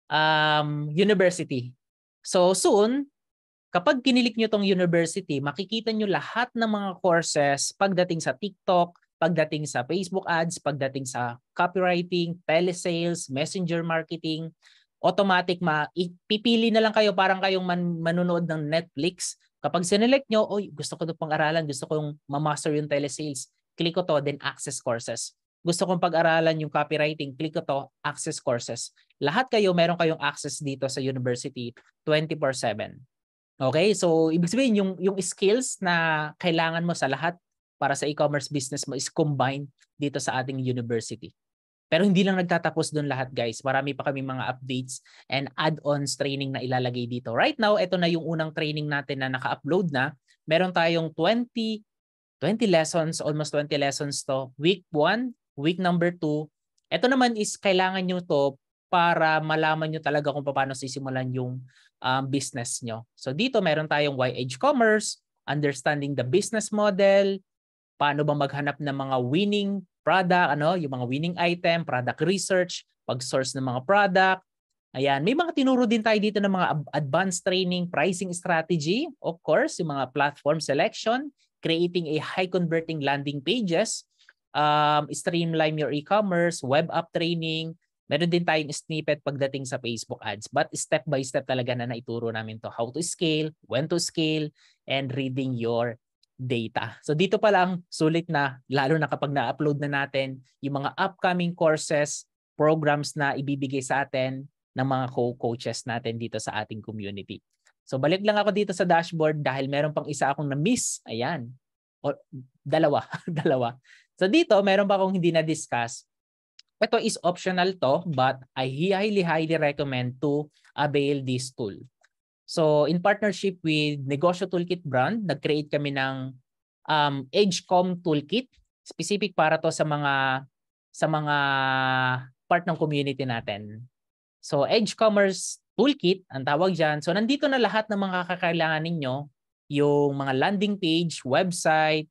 university. So soon, kapag kinilik nyo tong university, makikita nyo lahat ng mga courses pagdating sa TikTok, pagdating sa Facebook ads, pagdating sa copywriting, telesales, messenger marketing, automatic pipili na lang kayo parang kayong manonood ng Netflix. Kapag sinelect nyo, gusto ko itong pang-aralan, gusto kong ma-master yung telesales, click ko to, then access courses. Gusto kong pag-aralan yung copywriting, click ko to, access courses. Lahat kayo, meron kayong access dito sa university 24/7. Okay, so ibig sabihin yung skills na kailangan mo sa lahat para sa e-commerce business mo is combined dito sa ating university. Pero hindi lang nagtatapos doon lahat, guys. Marami pa kami mga updates and add-ons training na ilalagay dito. Right now, ito na yung unang training natin na naka-upload na. Meron tayong 20 20 lessons, almost 20 lessons to. Week 1, week number 2. Ito naman is kailangan nyo to para malaman nyo talaga kung paano sisimulan yung business nyo. So dito meron tayong Why Edge Commerce, understanding the business model, paano ba maghanap ng mga winning product, yung mga winning item, product research, pag-source ng mga product. Ayan, may mga tinuro din tayo dito ng mga advanced training, pricing strategy, of course, yung mga platform selection, creating a high converting landing pages, streamline your e-commerce, web app training. Meron din tayong snippet pagdating sa Facebook ads. But step by step talaga na naituro namin to. How to scale, when to scale, and reading your data. So dito pa lang, sulit na, lalo na kapag na-upload na natin yung mga upcoming courses, programs na ibibigay sa atin ng mga co-coaches natin dito sa ating community. So balik lang ako dito sa dashboard dahil meron pang isa akong na-miss. Ayan. Dalawa. So dito, meron pa akong hindi na-discuss. Ito is optional to, but I highly recommend to avail this tool. So in partnership with Negosyo Toolkit brand, nag-create kami ng EdgeCom Toolkit, specific para to sa mga part ng community natin. So Edge Commerce Toolkit, ang tawag dyan. So nandito na lahat ng mga kakailangan ninyo, yung mga landing page, website,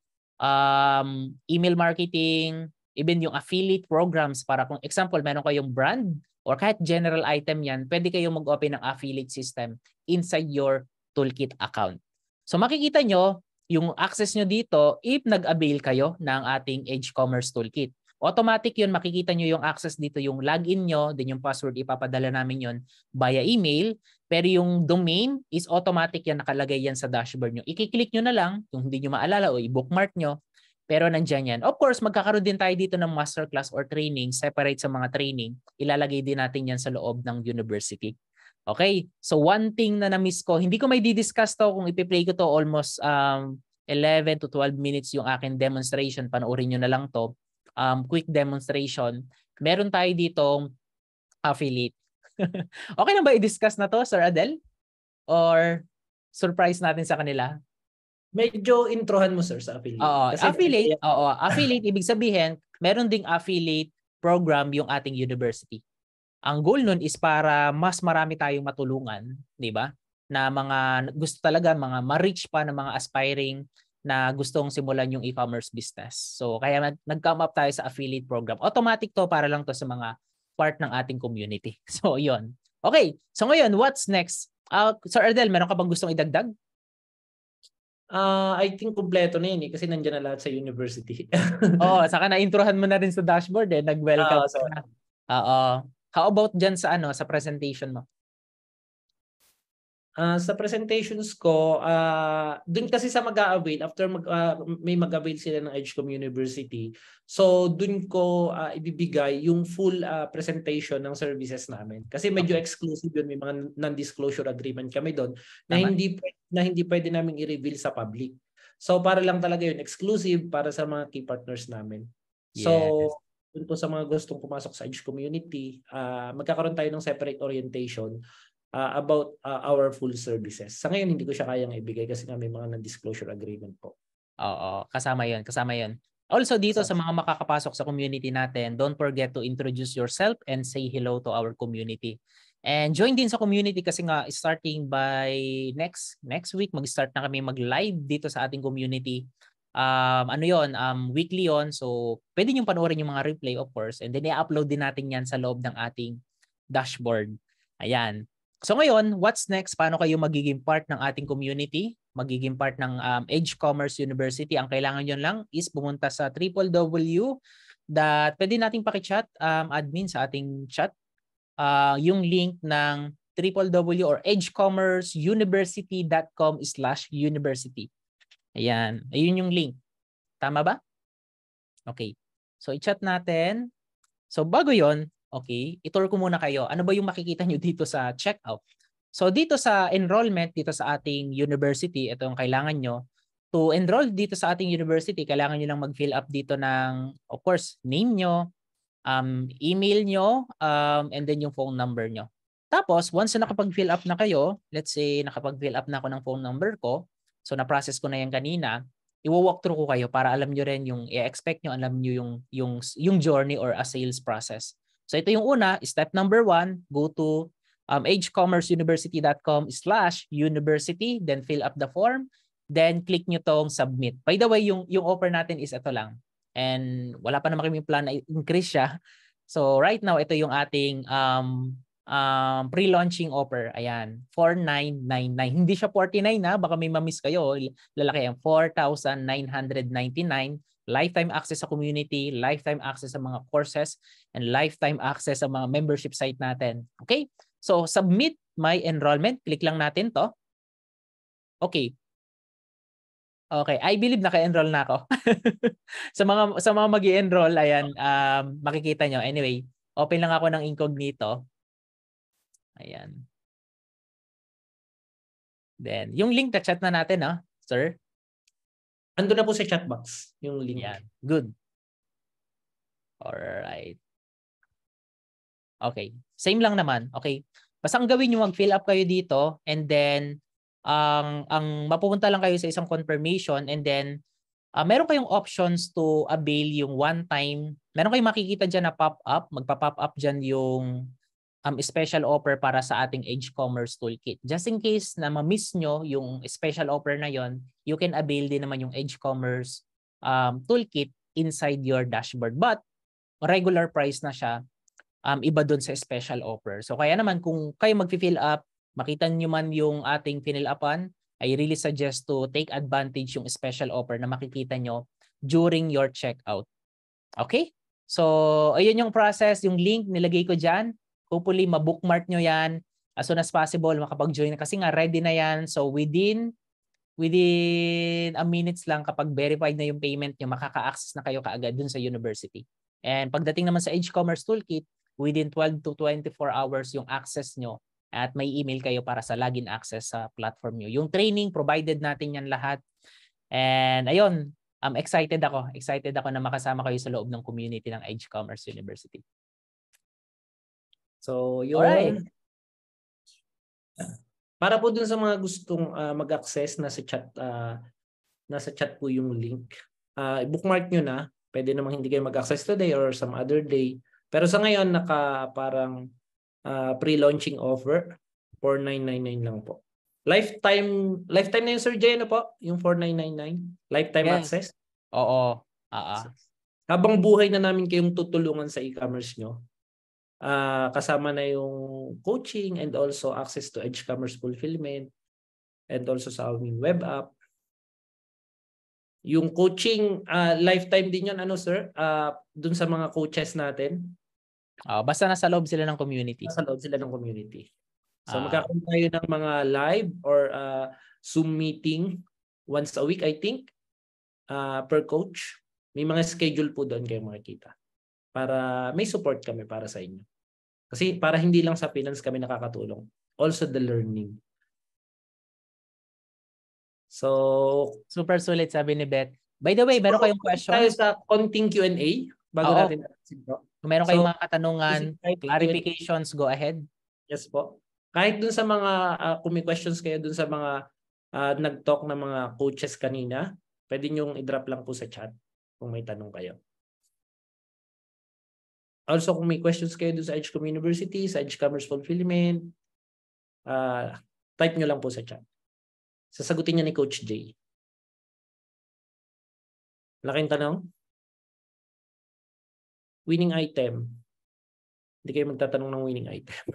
email marketing, even yung affiliate programs para kung example, meron kayong brand or kahit general item yan, pwede kayong mag-open ng affiliate system inside your Toolkit account. So makikita nyo yung access nyo dito if nag-avail kayo ng ating Edge Commerce Toolkit. Automatic yun, makikita nyo yung access dito, yung login nyo, din yung password, ipapadala namin yun via email. Pero yung domain is automatic yan, nakalagay yan sa dashboard nyo. I-click nyo na lang, kung hindi nyo maalala o i-bookmark nyo, pero nandyan yan. Of course, magkakaroon din tayo dito ng masterclass or training, separate sa mga training. Ilalagay din natin yan sa loob ng university. Okay? So one thing na na-miss ko, hindi ko may di-discuss to kung ipi-play ko to almost 11 to 12 minutes yung akin demonstration. Panoorin nyo na lang to. Quick demonstration. Meron tayo ditong affiliate. Okay na ba i-discuss na to, Sir Adel? Or surprise natin sa kanila? Medyo introhan mo, sir, sa affiliate. Oo, affiliate ibig sabihin, meron ding affiliate program yung ating university. Ang goal nun is para mas marami tayong matulungan, di ba? Na mga gusto talaga, mga ma-reach pa ng mga aspiring na gustong simulan yung e-commerce business. So kaya nag-come up tayo sa affiliate program. Automatic to, para lang to sa mga part ng ating community. So yun. Okay, so ngayon, what's next? Sir Ardel, meron ka bang gustong idagdag? I think kumpleto na yun kasi nandiyan na lahat sa university. Saka na-introhan mo na rin sa dashboard nag-welcome ka na. How about dyan sa sa presentation mo? Sa presentations ko, dun kasi sa mag-a-avail, after may mag-avail sila ng EdgeCom University, so dun ko ibibigay yung full presentation ng services namin. Kasi medyo exclusive yun, may mga non-disclosure agreement kami doon na hindi pwede naming i-reveal sa public. So para lang talaga yun, exclusive para sa mga key partners namin. So dun po sa mga gustong pumasok sa Edge Community, magkakaroon tayo ng separate orientation about our full services. Sa ngayon, hindi ko siya kayang ibigay kasi nga may mga non-disclosure agreement po. Oo, kasama yun. Also dito sa mga makakapasok sa community natin, don't forget to introduce yourself and say hello to our community. And join din sa community kasi nga starting by next week, mag-start na kami mag-live dito sa ating community. Weekly yon. So pwede nyo panoorin yung mga replay, of course. And then i-upload din natin yan sa loob ng ating dashboard. Ayan. So ngayon, what's next? Paano kayo magiging part ng ating community? Magiging part ng Edge Commerce University? Ang kailangan nyo lang is pumunta sa www. Pwede nating pakichat, admin sa ating chat, yung link ng www or edgecommerceuniversity.com/university. Ayan. Ayun yung link. Tama ba? Okay. So i-chat natin. So bago yon, okay, i-tour ko muna kayo. Ano ba yung makikita nyo dito sa checkout? So dito sa enrollment, dito sa ating university, ito yung kailangan nyo. To enroll dito sa ating university, kailangan nyo lang mag-fill up dito ng, of course, name nyo, email nyo, and then yung phone number nyo. Tapos, once na nakapag-fill up na kayo, let's say nakapag-fill up na ako ng phone number ko, so na-process ko na yan kanina, i-walk through ko kayo para alam nyo rin yung i-expect nyo, alam nyo yung journey or a sales process. So ito yung una, step number 1, go to edgecommerceuniversity.com/university, then fill up the form, then click nyo tong submit. By the way, yung offer natin is ito lang. And wala pa naman kami plan na increase siya. So right now, ito yung ating pre-launching offer. Ayan, 4,999. Hindi siya 49 na, baka may ma-miss kayo. Lalaki yan, 4,999. Lifetime access sa community, lifetime access sa mga courses, and lifetime access sa mga membership site natin. Okay? So, submit my enrollment. Click lang natin to. Okay. Okay, I believe naka-enroll na ako. sa mga magi-enroll, ayan, makikita nyo. Anyway, open lang ako ng incognito. Ayan. Then, yung link na chat na natin, sir? Ando na po sa chat box yung link. Yan. Good. Alright. Okay. Same lang naman. Okay. Basta ang gawin nyo, mag-fill up kayo dito and then ang mapupunta lang kayo sa isang confirmation and then meron kayong options to avail yung one-time. Meron kayong makikita dyan na pop-up. Magpa-pop up dyan yung special offer para sa ating Edge Commerce Toolkit. Just in case na ma-miss nyo yung special offer na yon, you can avail din naman yung Edge Commerce Toolkit inside your dashboard. But regular price na siya, iba dun sa special offer. So kaya naman kung kayo mag-fill up, makita nyo man yung ating fill upan, I really suggest to take advantage yung special offer na makikita nyo during your checkout. Okay? So ayun yung process, yung link nilagay ko dyan. Hopefully, ma-bookmark nyo yan as soon as possible, makapag-join na. Kasi nga, ready na yan. So, within a minutes lang, kapag verified na yung payment nyo, makaka-access na kayo kaagad dun sa university. And pagdating naman sa Edge Commerce Toolkit, within 12 to 24 hours yung access nyo at may email kayo para sa login access sa platform nyo. Yung training, provided natin yan lahat. And ayun, excited ako. Excited ako na makasama kayo sa loob ng community ng Edge Commerce University. So, yun. Alright. Para po dun sa mga gustong mag-access, nasa chat po yung link. I-bookmark nyo na. Pwede namang hindi kayo mag-access today or some other day. Pero sa ngayon, parang pre-launching offer, 4,999 lang po. Lifetime na yung Sir Jay, po? Yung 4,999? Lifetime access? Oo. Habang buhay na namin kayong tutulungan sa e-commerce nyo, kasama na yung coaching and also access to Edge Commerce Fulfillment and also sa aming web app. Yung coaching, lifetime din yun, sir? Dun sa mga coaches natin. Basta nasa loob sila ng community. Nasa loob sila ng community. So magkakaroon tayo ng mga live or Zoom meeting once a week, I think, per coach. May mga schedule po doon kayo makikita. Para may support kami para sa inyo. Kasi para hindi lang sa finance kami nakakatulong. Also the learning. So, super sulit sabi ni Beth. By the way, meron kayong question? Tayo sa konting Q&A bago natin. Kung meron kayong mga katanungan, clarifications, go ahead. Yes po. Kahit dun sa mga, kung may questions kayo dun sa mga nag-talk na mga coaches kanina, pwede nyong i-drop lang po sa chat kung may tanong kayo. Also, kung may questions kayo dun sa Edgecom University, sa Edge Commerce Fulfillment, type nyo lang po sa chat. Sasagutin niya ni Coach Jay. Laking tanong? Winning item. Hindi kayo magtatanong ng winning item.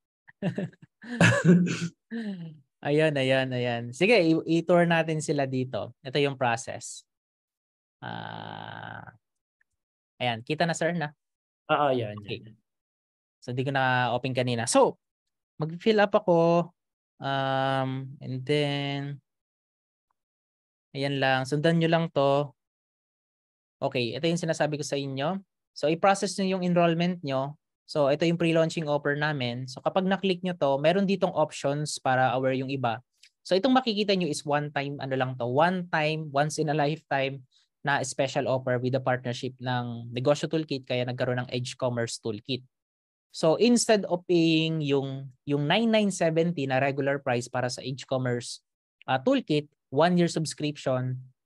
Ayan. Sige, i-tour natin sila dito. Ito yung process. Ayan, kita na sir na? Yan. Okay. So, di ko na open kanina. So, mag-fill up ako. And then, ayan lang. Sundan nyo lang to. Okay, ito yung sinasabi ko sa inyo. So, i-process nyo yung enrollment nyo. So, ito yung pre-launching offer namin. So, kapag na-click nyo to, meron ditong options para aware yung iba. So, itong makikita nyo is one-time, one-time, once in a lifetime na special offer with the partnership ng Negosyo Toolkit, kaya nagkaroon ng Edge Commerce Toolkit. So, instead of paying yung 9,970 na regular price para sa Edge Commerce Toolkit, 1-year subscription,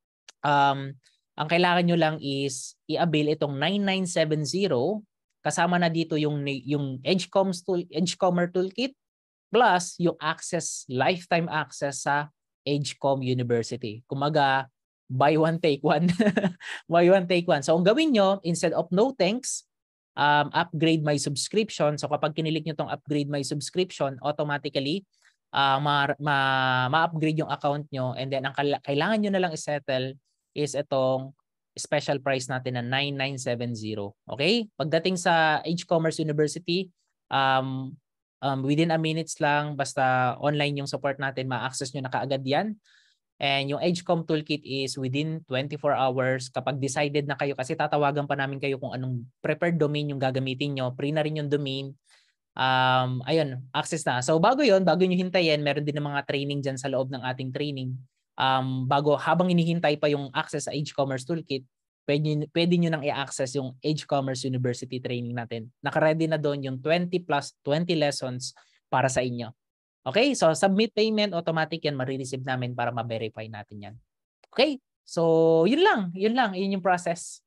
ang kailangan nyo lang is i-avail itong 9970 kasama na dito yung Edgecommer Toolkit plus yung lifetime access sa Edgecom University. Kumaga, buy one, take one. Buy one, take one. So, ang gawin nyo, instead of no thanks, upgrade my subscription. So, kapag kinilik nyo tong upgrade my subscription, automatically, ma-upgrade yung account nyo. And then, ang kailangan nyo na lang isettle is itong special price natin na 9970. Okay? Pagdating sa Edgecommerce University, within a minutes lang, basta online yung support natin, ma-access nyo na kaagad yan. And yung Edgecom Toolkit is within 24 hours. Kapag decided na kayo, kasi tatawagan pa namin kayo kung anong preferred domain yung gagamitin nyo. Pre na rin yung domain. Ayun, access na. So bago nyo hintayin, meron din ng mga training dyan sa loob ng ating training. Habang hinihintay pa yung access sa Edgecommerce Toolkit, pwede nyo nang i-access yung Edgecommerce University training natin. Naka-ready na doon yung 20 plus 20 lessons para sa inyo. Okay, so submit payment, automatic yan, marireceive namin para ma-verify natin yan. Okay, so yun lang, yun yung process.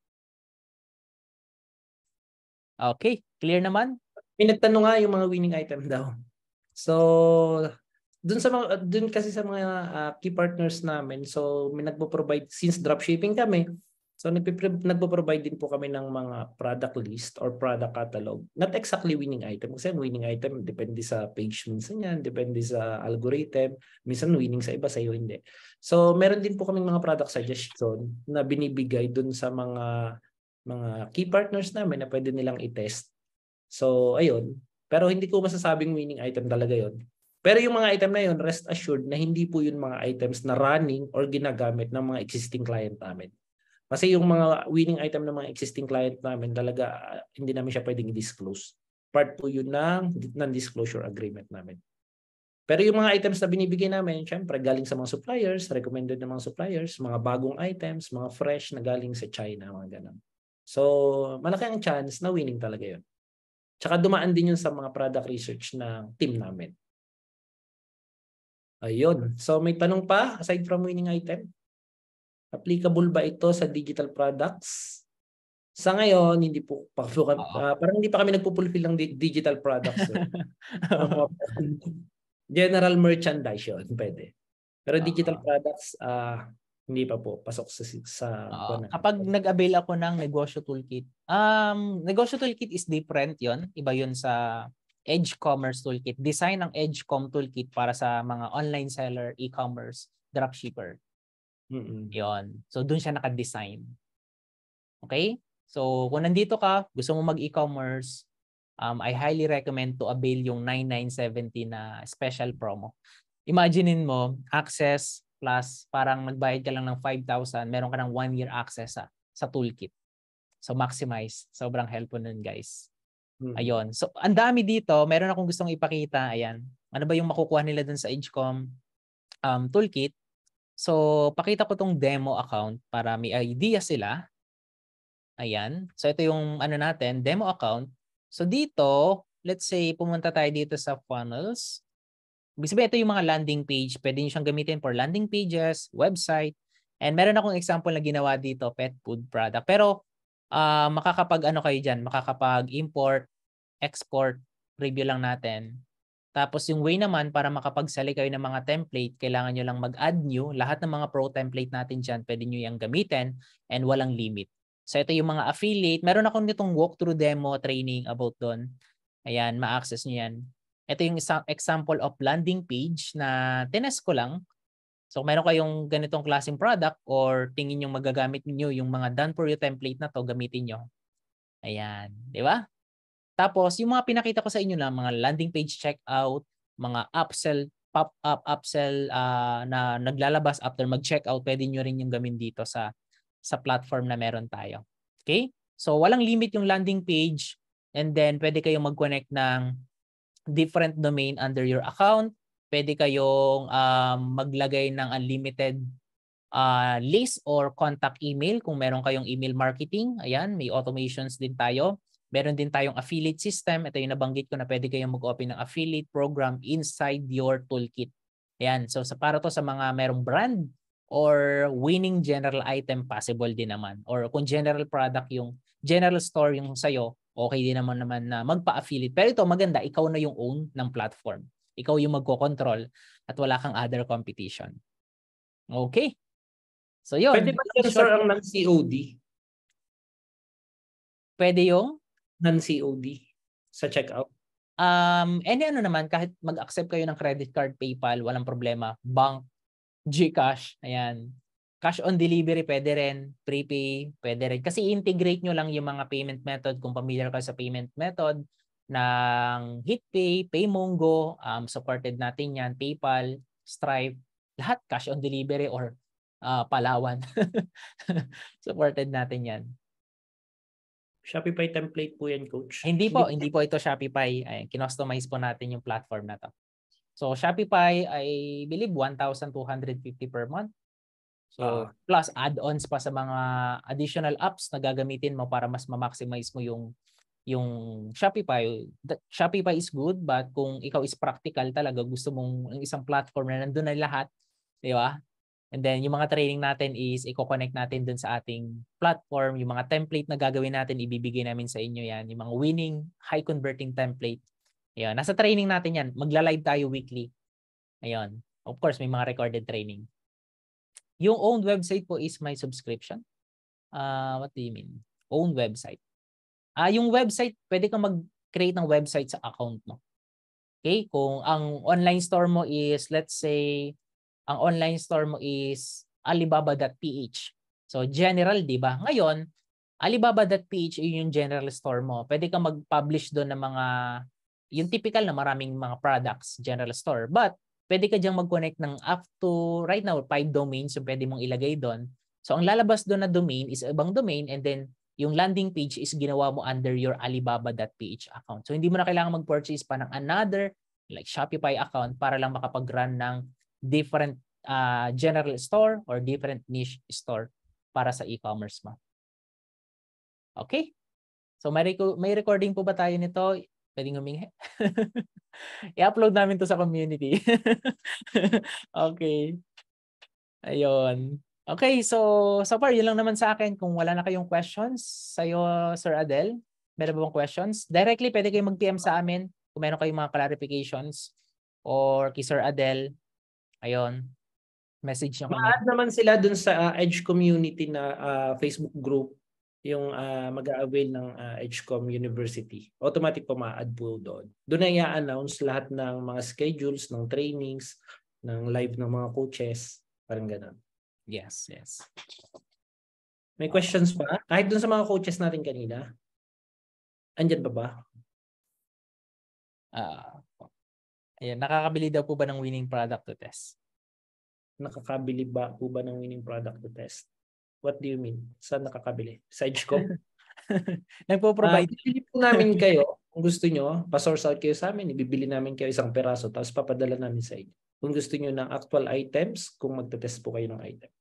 Okay, clear naman? Pinagtanong nga yung mga winning item daw. So, dun kasi sa mga key partners namin, so may nagpo-provide, since dropshipping kami, so nagpo-provide din po kami ng mga product list or product catalog. Not exactly winning item. Kasi winning item depende sa page minsan yan, depende sa algorithm. Minsan winning sa iba, sa iyo hindi. So meron din po kaming mga product suggestion na binibigay dun sa mga key partners namin na pwede nilang i-test. So ayun. Pero hindi ko masasabing winning item talaga yon. Pero yung mga item na yun, rest assured na hindi po yun mga items na running or ginagamit ng mga existing client namin. Kasi yung mga winning item ng mga existing client namin talaga hindi namin siya pwedeng i-disclose. Part po yun ng non-disclosure agreement namin. Pero yung mga items na binibigay namin, syempre galing sa mga suppliers, recommended ng mga suppliers, mga bagong items, mga fresh na galing sa China, mga ganun. So, malaki ang chance na winning talaga yun. Tsaka dumaan din yun sa mga product research ng team namin. Ayun. So, may tanong pa aside from winning item? Applicable ba ito sa digital products? Sa ngayon, hindi po parang hindi pa kami nagpo-fulfill ng digital products. General merchandise yun, pwede. Pero digital products, hindi pa po pasok sa kapag nag-avail ako ng Negosyo Toolkit. Negosyo Toolkit is different yon. Iba yun sa Edgecommerce Toolkit. Design ng Edgecom Toolkit para sa mga online seller, e-commerce, dropshipper. Yon. So doon siya naka-design. Okay? So kung nandito ka, gusto mo mag-e-commerce, I highly recommend to avail yung 9970 na special promo. Imaginein mo, access plus parang magbayad ka lang ng 5,000, meron ka ng 1 year access sa toolkit. So maximize. Sobrang helpful nun, guys. Ayun. So ang dami dito, meron akong gustong ipakita. Ayan. Ano ba yung makukuha nila dun sa Edgecom Toolkit? So, pakita ko tong demo account para may idea sila. Ayan. So, ito yung natin, demo account. So, dito, let's say, pumunta tayo dito sa funnels. Ibig sabihin, ito yung mga landing page. Pwede nyo siyang gamitin for landing pages, website. And meron akong example na ginawa dito, pet food product. Pero, kayo dyan, makakapag-import, export, review lang natin. Tapos yung way naman para makapagsali kayo ng mga template, kailangan nyo lang mag-add new. Lahat ng mga pro template natin dyan, pwede nyo yung gamitin and walang limit. So ito yung mga affiliate. Meron akong nitong walkthrough demo training about doon. Ayan, ma-access nyo yan. Ito yung example of landing page na tinest ko lang. So meron kayong ganitong klaseng product or tingin yung magagamit niyo yung mga done for you template na to, gamitin nyo. Ayan, di ba? Tapos, yung mga pinakita ko sa inyo na mga landing page checkout, mga upsell, pop-up upsell na naglalabas after mag-checkout, pwede nyo rin yung gamin dito sa platform na meron tayo. Okay? So, walang limit yung landing page and then pwede kayong mag-connect ng different domain under your account. Pwede kayong maglagay ng unlimited list or contact email kung meron kayong email marketing. Ayan, may automations din tayo. Meron din tayong affiliate system. Ito yung nabanggit ko na pwede kayong mag-open ng affiliate program inside your toolkit. Ayan. So para to sa mga merong brand or winning general item possible din naman. Or kung general product yung general store yung sa'yo, okay din naman na magpa-affiliate. Pero ito maganda, ikaw na yung own ng platform. Ikaw yung magko-control at wala kang other competition. Okay. So yun. Pwede ba sir ang non-COD? Pwede yung? Non-COD sa checkout? Ano naman, kahit mag-accept kayo ng credit card, PayPal, walang problema. Bank, GCash, ayan. Cash on delivery, pwede rin. Prepay, pwede rin. Kasi integrate nyo lang yung mga payment method. Kung familiar ka sa payment method ng HitPay, PayMongo, supported natin yan. PayPal, Stripe, lahat cash on delivery or Palawan. Supported natin yan. Shopify template po yan, coach. Hindi po ito Shopify. Ay, kinostomize po natin yung platform na to. So Shopify, I believe 1,250 per month. So plus add-ons pa sa mga additional apps na gagamitin mo para mas ma-maximize mo yung Shopify. Shopify is good, but kung ikaw is practical talaga, gusto mong isang platform na nandun na lahat, di ba? And then, yung mga training natin is i-connect natin dun sa ating platform. Yung mga template na gagawin natin, ibibigay namin sa inyo yan. Yung mga winning, high-converting template. Ayan. Nasa training natin yan. Magla-live tayo weekly. Ayan. Of course, may mga recorded training. Yung own website po is my subscription. What do you mean? Own website. Yung website, pwede kang mag-create ng website sa account mo. Okay? Kung ang online store mo is, let's say, ang online store mo is alibaba.ph. So general, 'di ba? Ngayon, alibaba.ph yung general store mo. Pwede kang mag-publish doon ng mga yung typical na maraming mga products, general store. But pwede ka diyang mag-connect ng up to right now 5 domains yung pwede mong ilagay doon. So ang lalabas doon na domain is ibang domain, and then yung landing page is ginawa mo under your alibaba.ph account. So hindi mo na kailangan mag-purchase pa ng another like Shopify account para lang makapag-run ng different general store or different niche store para sa e-commerce mo. Okay? So may recording po ba tayo nito? Pwedeng humingi? I-upload namin to sa community. Okay. Ayun. Okay, so far yun lang naman sa akin. Kung wala na kayong questions sa'yo, Sir Adel, meron ba bang questions? Directly, pwede kayong mag-PM sa amin kung meron kayong mga clarifications or kay Sir Adel. Ayun. Message nyo kami. Ma-add naman sila dun sa Edge Community na Facebook group, yung mag-a-avail ng Edgecom University. Automatic po ma-add po doon. Doon na i-announce lahat ng mga schedules, ng trainings, ng live ng mga coaches. Parang gano'n. Yes, yes. May questions pa? Kahit dun sa mga coaches natin kanina? Andyan pa ba? Ayan, nakakabili daw po ba ng winning product to test? Nakakabili ba po ba ng winning product to test? What do you mean? Saan nakakabili? Sa Edgecom? Nagpo-provide. Bibili po namin kayo. Kung gusto nyo, pa-source out kayo sa amin. Ibibili namin kayo isang peraso tapos papadala namin sa inyo. Kung gusto nyo ng actual items, kung magte-test po kayo ng item.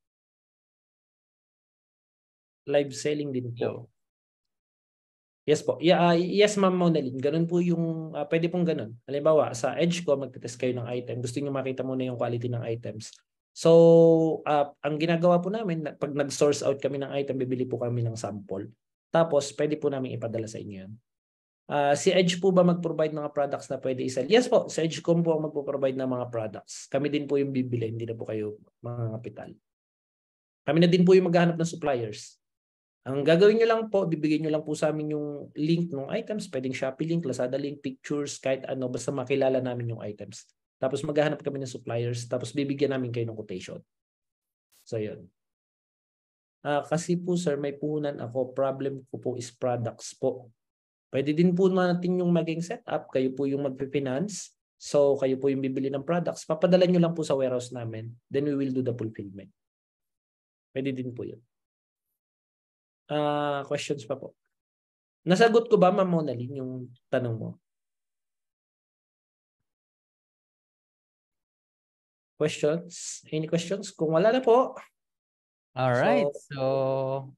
Live selling din po. Yes po. Yes, Ma'am Monalyn. Ganun po yung, pwede pong ganun. Halimbawa, sa Edgecom, magte-test kayo ng item. Gusto nyo makita muna yung quality ng items. So, ang ginagawa po namin, pag nag-source out kami ng item, bibili po kami ng sample. Tapos, pwede po namin ipadala sa inyo yan. Si Edge po ba mag-provide ng mga products na pwede isell? Yes po, si Edgecom po ang magpo-provide ng mga products. Kami din po yung bibili, hindi na po kayo mga kapital. Kami na din po yung maghahanap ng suppliers. Ang gagawin nyo lang po, bibigyan nyo lang po sa amin yung link ng items, pwedeng Shopee link, Lazada link, pictures, kahit ano, basta makilala namin yung items. Tapos maghahanap kami ng suppliers, tapos bibigyan namin kayo ng quotation. So, yun. Kasi po, sir, may puhunan ako. Problem ko po is products po. Pwede din po natin yung maging setup. Kayo po yung mag-finance. So, kayo po yung bibili ng products. Papadala nyo lang po sa warehouse namin. Then we will do the fulfillment. Pwede din po yun. Questions pa po. Nasagot ko ba, Ma'am Monalyn, yung tanong mo? Questions? Any questions? Kung wala na po. Alright. So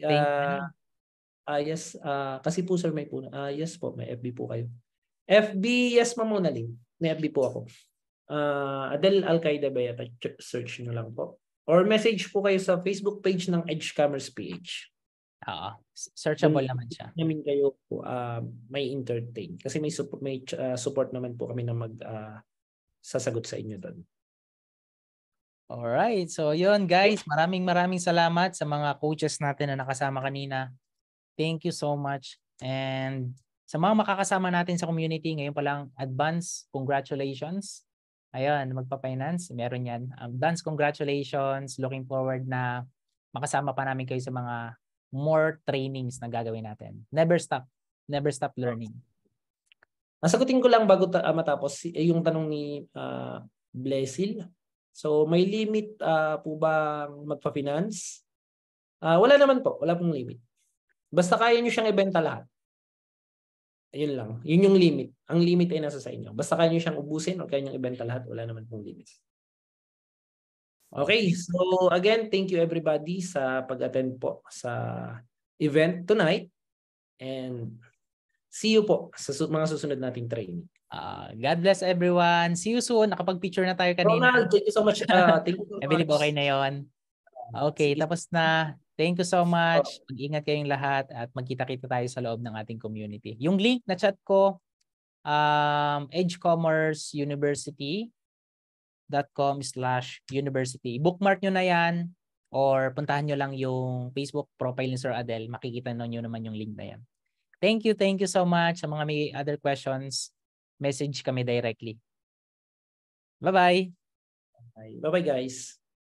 yes. Kasi po, sir, may po. Yes po, may FB po kayo. FB, yes, Ma'am Monalyn. May FB po ako. Adel Al-Qaeda ba yata? Search nyo lang po. Or message po kayo sa Facebook page ng EdgeCommerce PH. Oo. Searchable naman siya. Namin kayo po may entertain. Kasi may support naman po kami na sasagot sa inyo doon. Alright. So yun guys, maraming salamat sa mga coaches natin na nakasama kanina. Thank you so much. And sa mga makakasama natin sa community, ngayon pa lang, advance congratulations. Ayun, magpa-finance, meron yan. Advance congratulations. Looking forward na makasama pa namin kayo sa mga more trainings na gagawin natin. Never stop learning. Nasagutin ko lang bago matapos yung tanong ni Blesil. So may limit po ba magpa-finance? Wala naman po, wala pong limit. Basta kaya nyo siyang ibenta lahat. Ayun lang. Yun yung limit. Ang limit ay nasa sa inyo. Basta kaya nyo siyang ubusin o kaya nyo ibenta lahat, wala naman pong limit. Okay, so again, thank you everybody sa pag-attend po sa event tonight. And see you po sa mga susunod nating training. God bless everyone. See you soon. Nakapag-picture na tayo kanina. Ronald, thank you so much. Thank you so I believe much. okay na yon. Okay, tapos na. Thank you so much. Mag-ingat kayong lahat at magkita-kita tayo sa loob ng ating community. Yung link na chat ko, edgecommerceuniversity.com/university. Bookmark nyo na yan or puntahan nyo lang yung Facebook profile ni Sir Adel. Makikita nyo naman yung link na yan. Thank you so much. Sa mga may other questions, message kami directly. Bye-bye. Bye-bye guys.